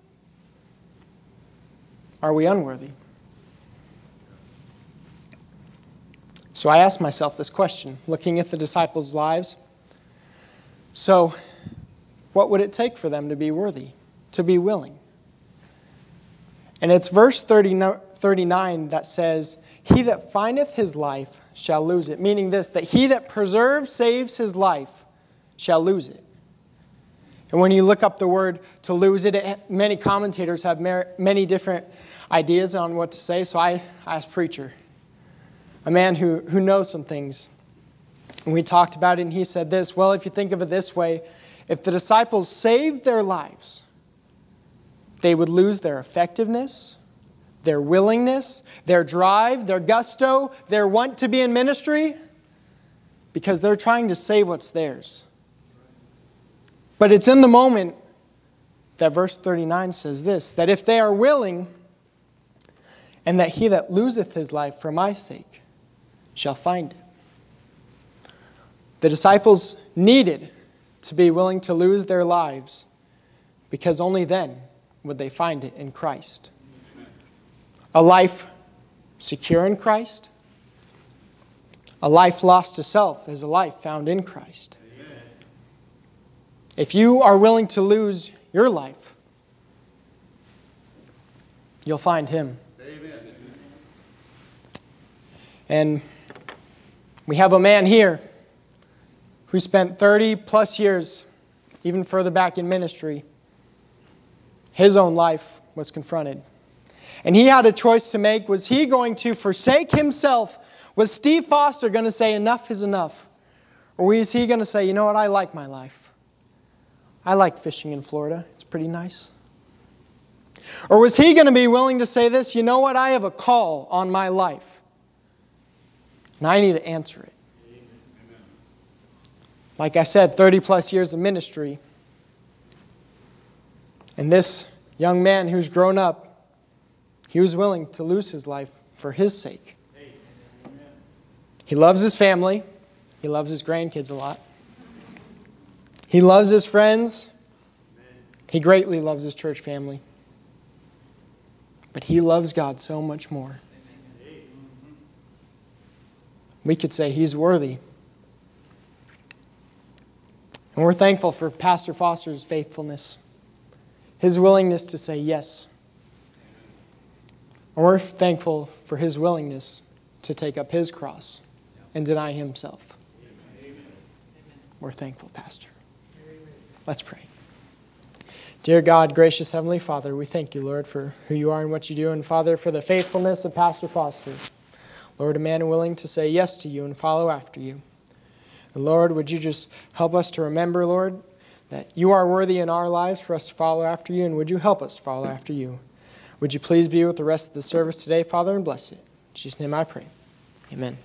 Are we unworthy? So I asked myself this question, looking at the disciples' lives. So, what would it take for them to be worthy, to be willing? And it's verse thirty-nine that says, "He that findeth his life shall lose it." Meaning this, that he that preserves, saves his life shall lose it. And when you look up the word to lose it, it many commentators have many different ideas on what to say. So I asked preacher, a man who, who knows some things. And we talked about it, and he said this, well, if you think of it this way, if the disciples saved their lives, they would lose their effectiveness, their willingness, their drive, their gusto, their want to be in ministry, because they're trying to save what's theirs. But it's in the moment that verse thirty-nine says this, that if they are willing, and that he that loseth his life for my sake shall find it. The disciples needed to be willing to lose their lives, because only then would they find it in Christ. A life secure in Christ, a life lost to self is a life found in Christ. Amen. If you are willing to lose your life, you'll find Him. Amen. And we have a man here who spent thirty plus years, even further back in ministry. His own life was confronted. And he had a choice to make. Was he going to forsake himself? Was Steve Foster going to say enough is enough? Or was he going to say, you know what, I like my life. I like fishing in Florida. It's pretty nice. Or was he going to be willing to say this, you know what, I have a call on my life. And I need to answer it. Like I said, thirty plus years of ministry. And this young man who's grown up, he was willing to lose his life for his sake. He loves his family. He loves his grandkids a lot. He loves his friends. He greatly loves his church family. But he loves God so much more. We could say he's worthy. And we're thankful for Pastor Foster's faithfulness, his willingness to say yes. And we're thankful for his willingness to take up his cross and deny himself. We're thankful, Pastor. Let's pray. Dear God, gracious Heavenly Father, we thank you, Lord, for who you are and what you do, and Father, for the faithfulness of Pastor Foster. Lord, a man willing to say yes to you and follow after you. And Lord, would you just help us to remember, Lord, that you are worthy in our lives for us to follow after you, and would you help us follow after you? Would you please be with the rest of the service today, Father, and bless it. In Jesus' name I pray. Amen.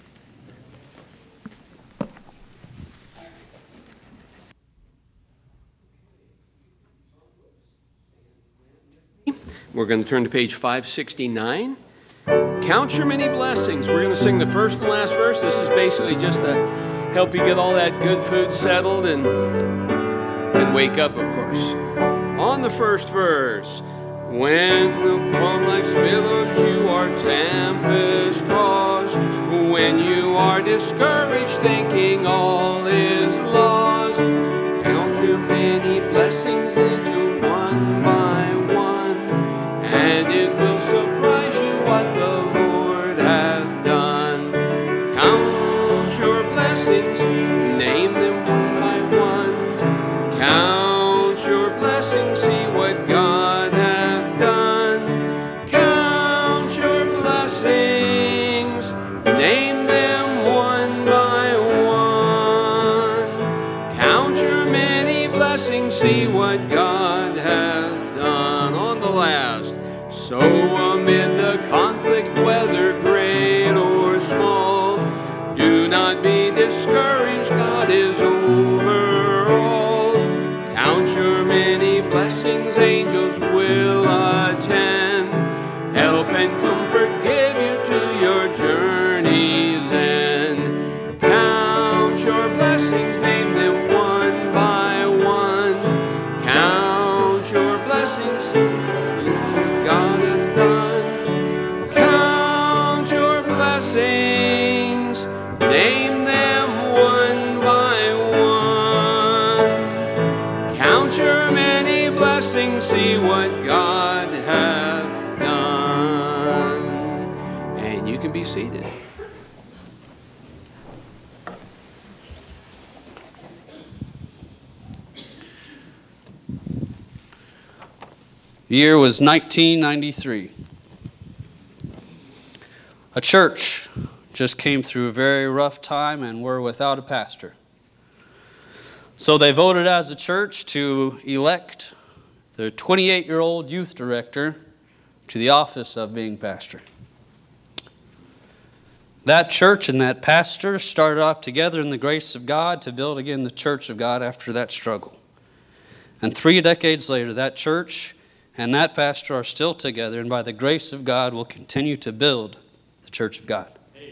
We're going to turn to page five sixty-nine. Count your many blessings. We're going to sing the first and last verse. This is basically just to help you get all that good food settled and, and wake up, of course. On the first verse, when upon life's billows you are tempest tossed, when you are discouraged thinking all is lost, count your many blessings into one by one, and it will surprise you what the Lord hath done. Count your blessings, name them one by one. Count your blessings, see what God hath done. Count your blessings, discouraged, God is over all. Count your many blessings, angels will attend. Help and comfort give you to your journey's end. Count your blessings, name them one by one. Count your blessings, see what God hath done. Count your blessings, name them one by one. Count your many blessings, see what God hath done. And you can be seated. The year was nineteen ninety-three. A church just came through a very rough time and were without a pastor. So they voted as a church to elect their twenty-eight-year-old youth director to the office of being pastor. That church and that pastor started off together in the grace of God to build again the church of God after that struggle. And three decades later, that church and that pastor are still together, and by the grace of God will continue to build the church of God. Amen.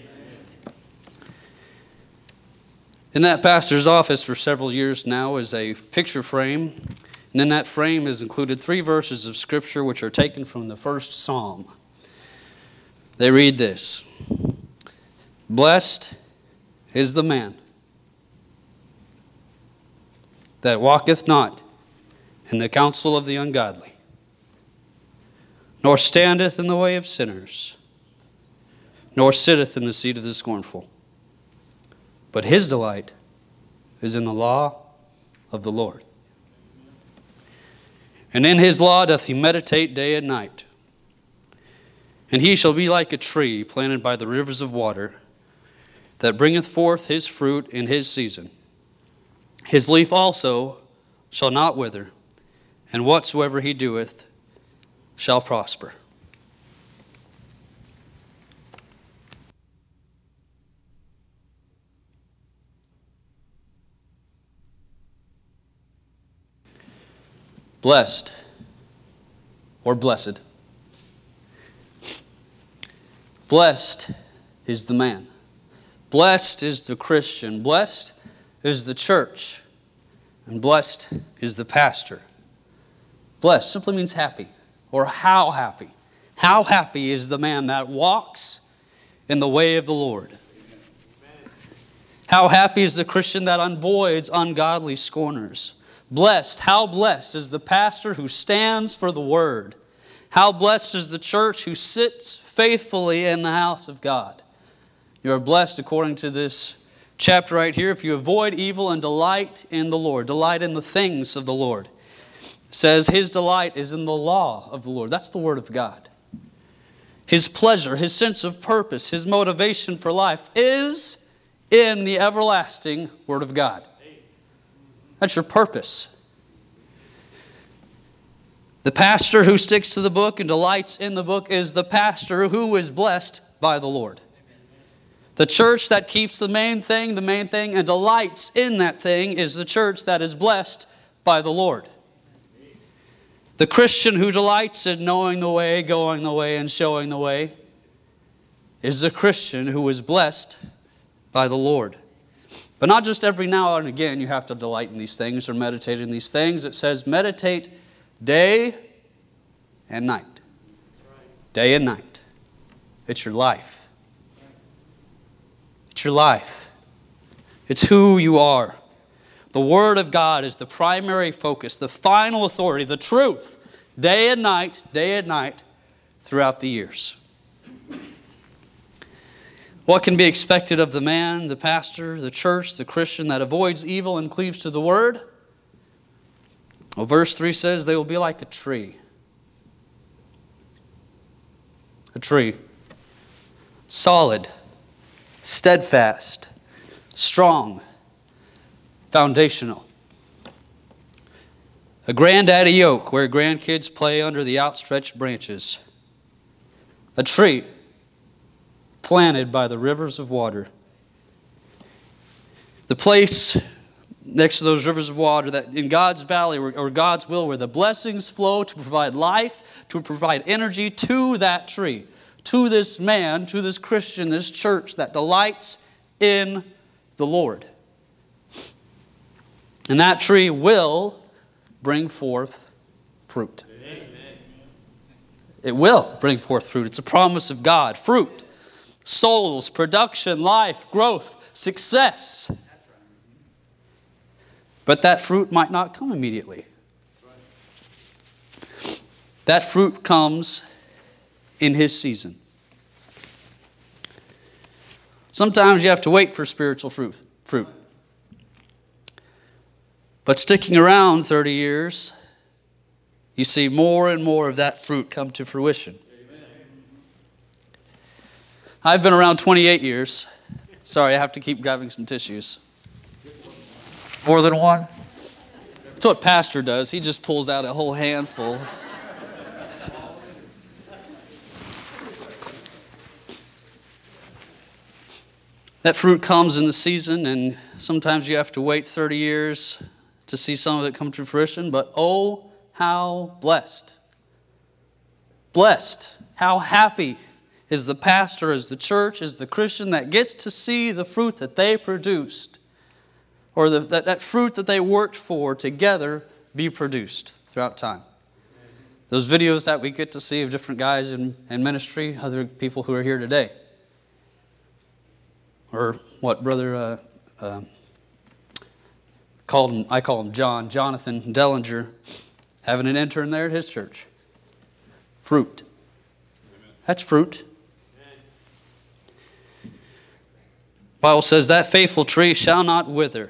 In that pastor's office for several years now is a picture frame, and in that frame is included three verses of Scripture which are taken from the first Psalm. They read this: "Blessed is the man that walketh not in the counsel of the ungodly, nor standeth in the way of sinners, nor sitteth in the seat of the scornful. But his delight is in the law of the Lord. And in his law doth he meditate day and night. And he shall be like a tree planted by the rivers of water, that bringeth forth his fruit in his season. His leaf also shall not wither, and whatsoever he doeth shall prosper." Blessed or blessed. Blessed is the man. Blessed is the Christian. Blessed is the church. And blessed is the pastor. Blessed simply means happy. Or how happy. How happy is the man that walks in the way of the Lord. How happy is the Christian that avoids ungodly scorners. Blessed, how blessed is the pastor who stands for the word. How blessed is the church who sits faithfully in the house of God. You are blessed according to this chapter right here if you avoid evil and delight in the Lord. Delight in the things of the Lord. It says his delight is in the law of the Lord. That's the word of God. His pleasure, his sense of purpose, his motivation for life is in the everlasting word of God. That's your purpose. The pastor who sticks to the book and delights in the book is the pastor who is blessed by the Lord. The church that keeps the main thing, the main thing, and delights in that thing is the church that is blessed by the Lord. The Christian who delights in knowing the way, going the way, and showing the way is the Christian who is blessed by the Lord. But not just every now and again you have to delight in these things or meditate in these things. It says meditate day and night. Day and night. It's your life. It's your life. It's who you are. The Word of God is the primary focus, the final authority, the truth, day and night, day and night, throughout the years. What can be expected of the man, the pastor, the church, the Christian that avoids evil and cleaves to the Word? Well, verse three says they will be like a tree. A tree. Solid, steadfast, strong, foundational. A granddaddy oak where grandkids play under the outstretched branches. A tree planted by the rivers of water. The place next to those rivers of water, that in God's valley or God's will, where the blessings flow to provide life, to provide energy to that tree, to this man, to this Christian, this church that delights in the Lord. And that tree will bring forth fruit. Amen. It will bring forth fruit. It's a promise of God. Fruit, souls, production, life, growth, success. But that fruit might not come immediately. That fruit comes in His season. Sometimes you have to wait for spiritual fruit. fruit. But sticking around thirty years, you see more and more of that fruit come to fruition. Amen. I've been around twenty-eight years. Sorry, I have to keep grabbing some tissues. More than one? That's what Pastor does. He just pulls out a whole handful. That fruit comes in the season, and sometimes you have to wait thirty years to see some of it come to fruition. But oh, how blessed. Blessed. How happy is the pastor, is the church, is the Christian that gets to see the fruit that they produced, or the, that, that fruit that they worked for together be produced throughout time. Those videos that we get to see of different guys in, in ministry, other people who are here today. Or what Brother uh, uh, called him, I call him John, Jonathan Dellinger, having an intern there at his church. Fruit. That's fruit. The Bible says that faithful tree shall not wither.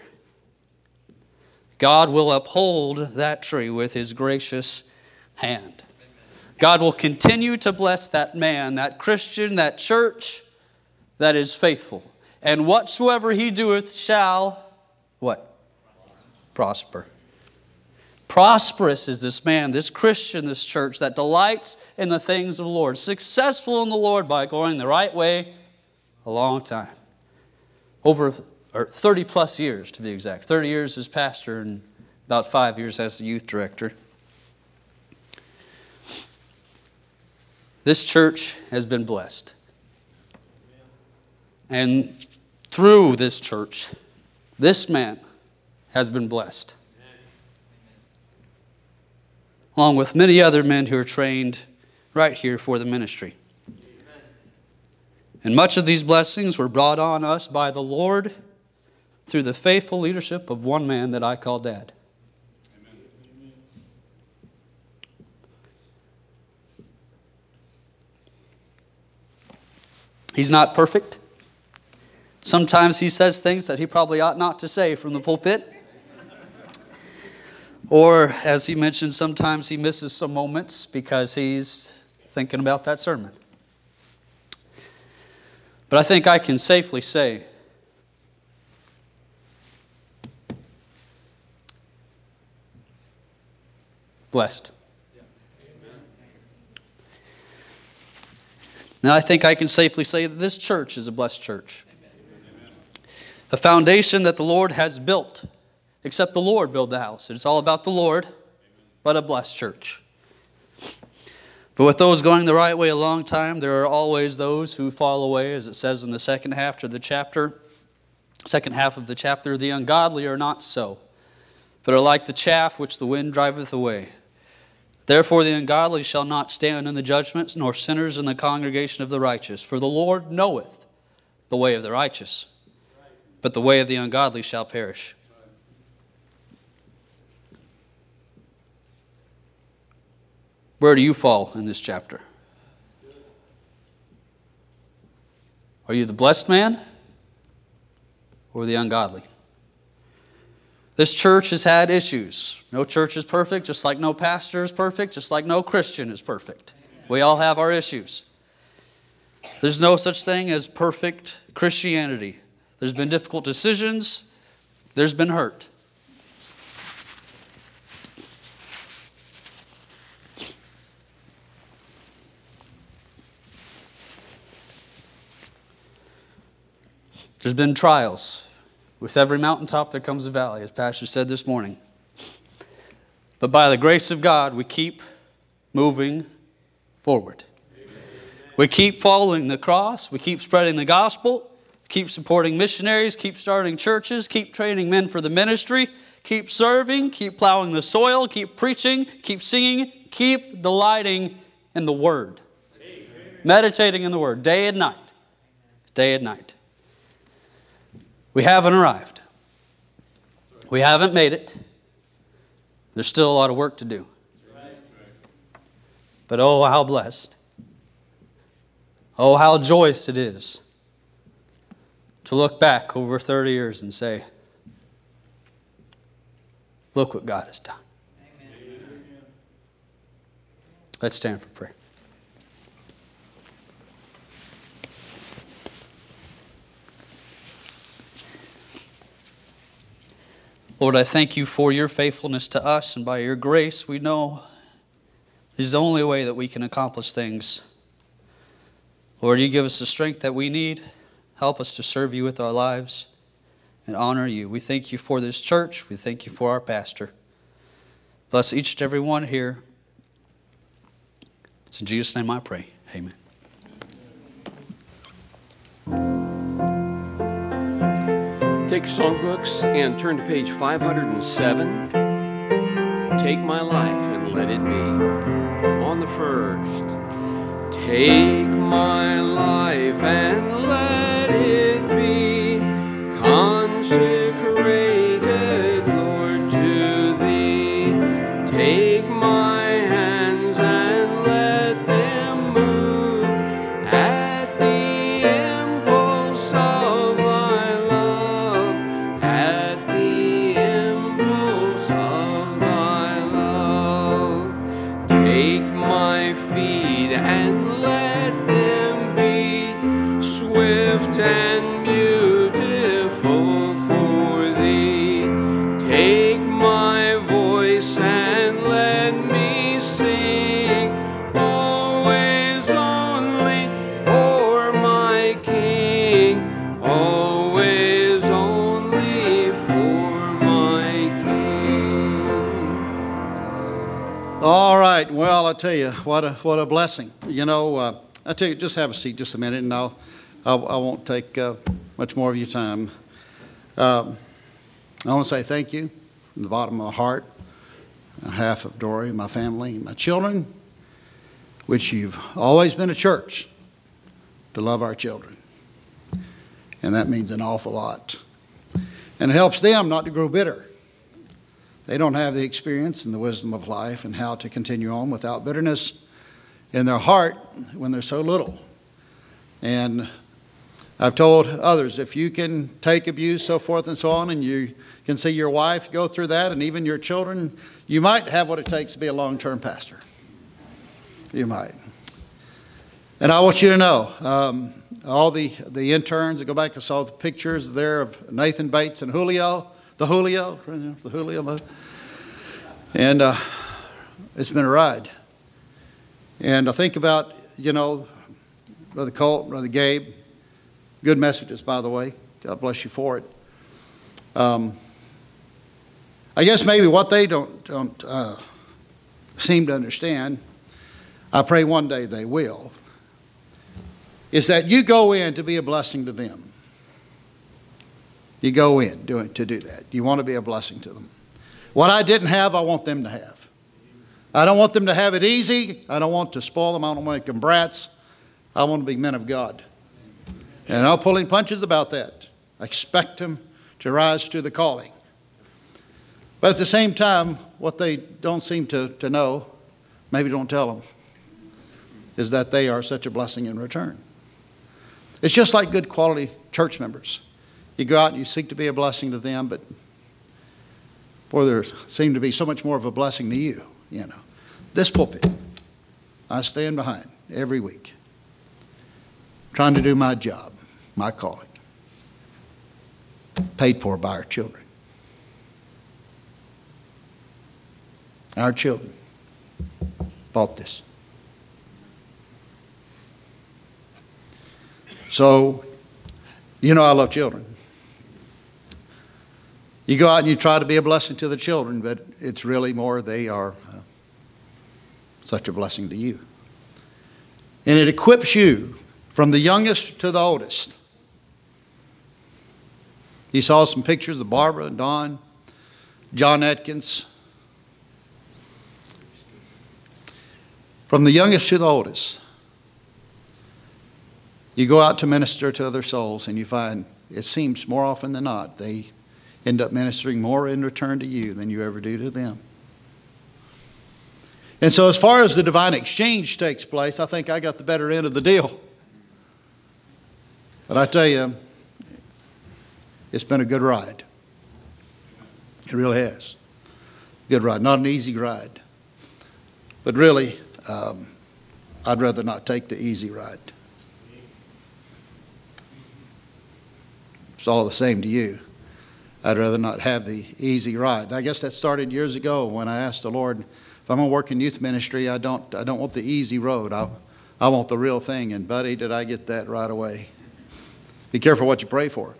God will uphold that tree with His gracious hand. God will continue to bless that man, that Christian, that church that is faithful. And whatsoever he doeth shall, what? Prosper. Prosperous is this man, this Christian, this church that delights in the things of the Lord. Successful in the Lord by going the right way a long time. Over or thirty plus years to be exact. thirty years as pastor and about five years as the youth director. This church has been blessed. And through this church, this man has been blessed. Along with many other men who are trained right here for the ministry. And much of these blessings were brought on us by the Lord through the faithful leadership of one man that I call Dad. He's not perfect. Sometimes he says things that he probably ought not to say from the pulpit. Or, as he mentioned, sometimes he misses some moments because he's thinking about that sermon. But I think I can safely say blessed. And I think I can safely say that this church is a blessed church. A foundation that the Lord has built. Except the Lord build the house. It's all about the Lord, but a blessed church. But with those going the right way a long time, there are always those who fall away, as it says in the second half of the chapter. Second half of the chapter, the ungodly are not so, but are like the chaff which the wind driveth away. Therefore the ungodly shall not stand in the judgments, nor sinners in the congregation of the righteous. For the Lord knoweth the way of the righteous, but the way of the ungodly shall perish. Where do you fall in this chapter? Are you the blessed man or the ungodly? This church has had issues. No church is perfect, just like no pastor is perfect, just like no Christian is perfect. We all have our issues. There's no such thing as perfect Christianity. There's been difficult decisions. There's been hurt. There's been trials. With every mountaintop there comes a valley, as Pastor said this morning. But by the grace of God, we keep moving forward. We keep following the cross. We keep spreading the gospel. Keep supporting missionaries. Keep starting churches. Keep training men for the ministry. Keep serving. Keep plowing the soil. Keep preaching. Keep singing. Keep delighting in the Word. Amen. Meditating in the Word day and night. Day and night. We haven't arrived. We haven't made it. There's still a lot of work to do. But oh, how blessed. Oh, how joyous it is to look back over thirty years and say, look what God has done. Amen. Let's stand for prayer. Lord, I thank you for your faithfulness to us, and by your grace we know this is the only way that we can accomplish things. Lord, you give us the strength that we need. Help us to serve you with our lives and honor you. We thank you for this church. We thank you for our pastor. Bless each and every one here. It's in Jesus' name I pray. Amen. Take your songbooks and turn to page five hundred seven. Take my life and let it be. On the first. Take my life and let it be consecrated, Lord, to thee. Take my hands and let them move at the impulse of thy love, at the impulse of thy love. Take my feet and swift and beautiful for thee. Take my voice and let me sing, always only for my King, always only for my King. All right, well, I tell you, what a, what a blessing. You know, uh, I tell you, just have a seat just a minute, and I'll I, I won't take uh, much more of your time. Um, I want to say thank you from the bottom of my heart, on behalf of Dory, my family, my children, which you've always been a church to love our children. And that means an awful lot. And it helps them not to grow bitter. They don't have the experience and the wisdom of life and how to continue on without bitterness in their heart when they're so little. And I've told others, if you can take abuse, so forth and so on, and you can see your wife go through that, and even your children, you might have what it takes to be a long-term pastor. You might. And I want you to know, um, all the, the interns, I go back and saw the pictures there of Nathan Bates and Julio, the Julio, the Julio. And uh, it's been a ride. And I think about, you know, Brother Colt, Brother Gabe, good messages, by the way. God bless you for it. Um, I guess maybe what they don't, don't uh, seem to understand, I pray one day they will, is that you go in to be a blessing to them. You go in doing, to do that. You want to be a blessing to them. What I didn't have, I want them to have. I don't want them to have it easy. I don't want to spoil them. I don't want to make them brats. I want to be men of God. And I'm not pulling punches about that. I expect them to rise to the calling. But at the same time, what they don't seem to, to know, maybe don't tell them, is that they are such a blessing in return. It's just like good quality church members. You go out and you seek to be a blessing to them, but boy, there seem to be so much more of a blessing to you, you know. This pulpit, I stand behind every week, trying to do my job, my calling, paid for by our children. Our children bought this. So, you know I love children. You go out and you try to be a blessing to the children, but it's really more they are uh, such a blessing to you. And it equips you from the youngest to the oldest. You saw some pictures of Barbara, Don, John Atkins. From the youngest to the oldest. You go out to minister to other souls and you find, it seems more often than not, they end up ministering more in return to you than you ever do to them. And so as far as the divine exchange takes place, I think I got the better end of the deal. But I tell you, it's been a good ride. It really has. Good ride. Not an easy ride. But really, um, I'd rather not take the easy ride. It's all the same to you. I'd rather not have the easy ride. I guess that started years ago when I asked the Lord, if I'm going to work in youth ministry, I don't, I don't want the easy road. I, I want the real thing. And buddy, did I get that right away. Be careful what you pray for.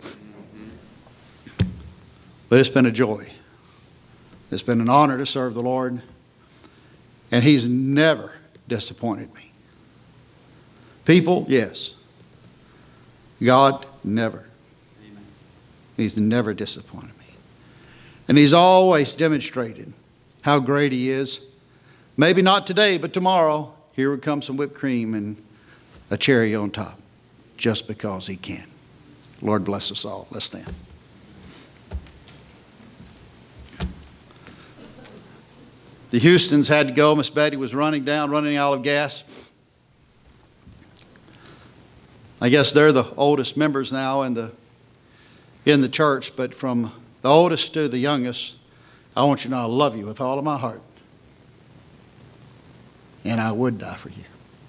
But it's been a joy. It's been an honor to serve the Lord. And He's never disappointed me. People, yes. God, never. Amen. He's never disappointed me. And He's always demonstrated how great He is. Maybe not today, but tomorrow, here would come some whipped cream and a cherry on top, just because He can. Lord bless us all. Let's stand. The Houstons had to go. Miss Betty was running down, running out of gas. I guess they're the oldest members now in the, in the church, but from the oldest to the youngest, I want you to know I love you with all of my heart. And I would die for you.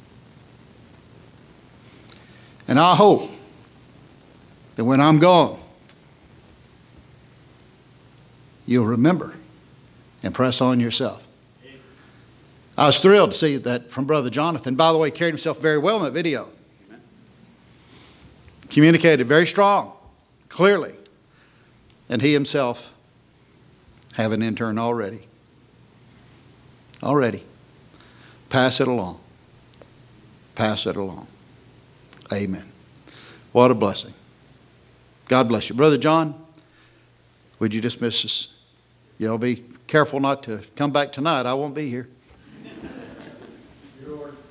And I hope that when I'm gone, you'll remember and press on yourself. I was thrilled to see that from Brother Jonathan. By the way, carried himself very well in that video. Amen. Communicated very strong, clearly. And he himself have an intern already. Already. Pass it along. Pass it along. Amen. What a blessing. God bless you. Brother John, would you dismiss us? Y'all be careful not to come back tonight. I won't be here.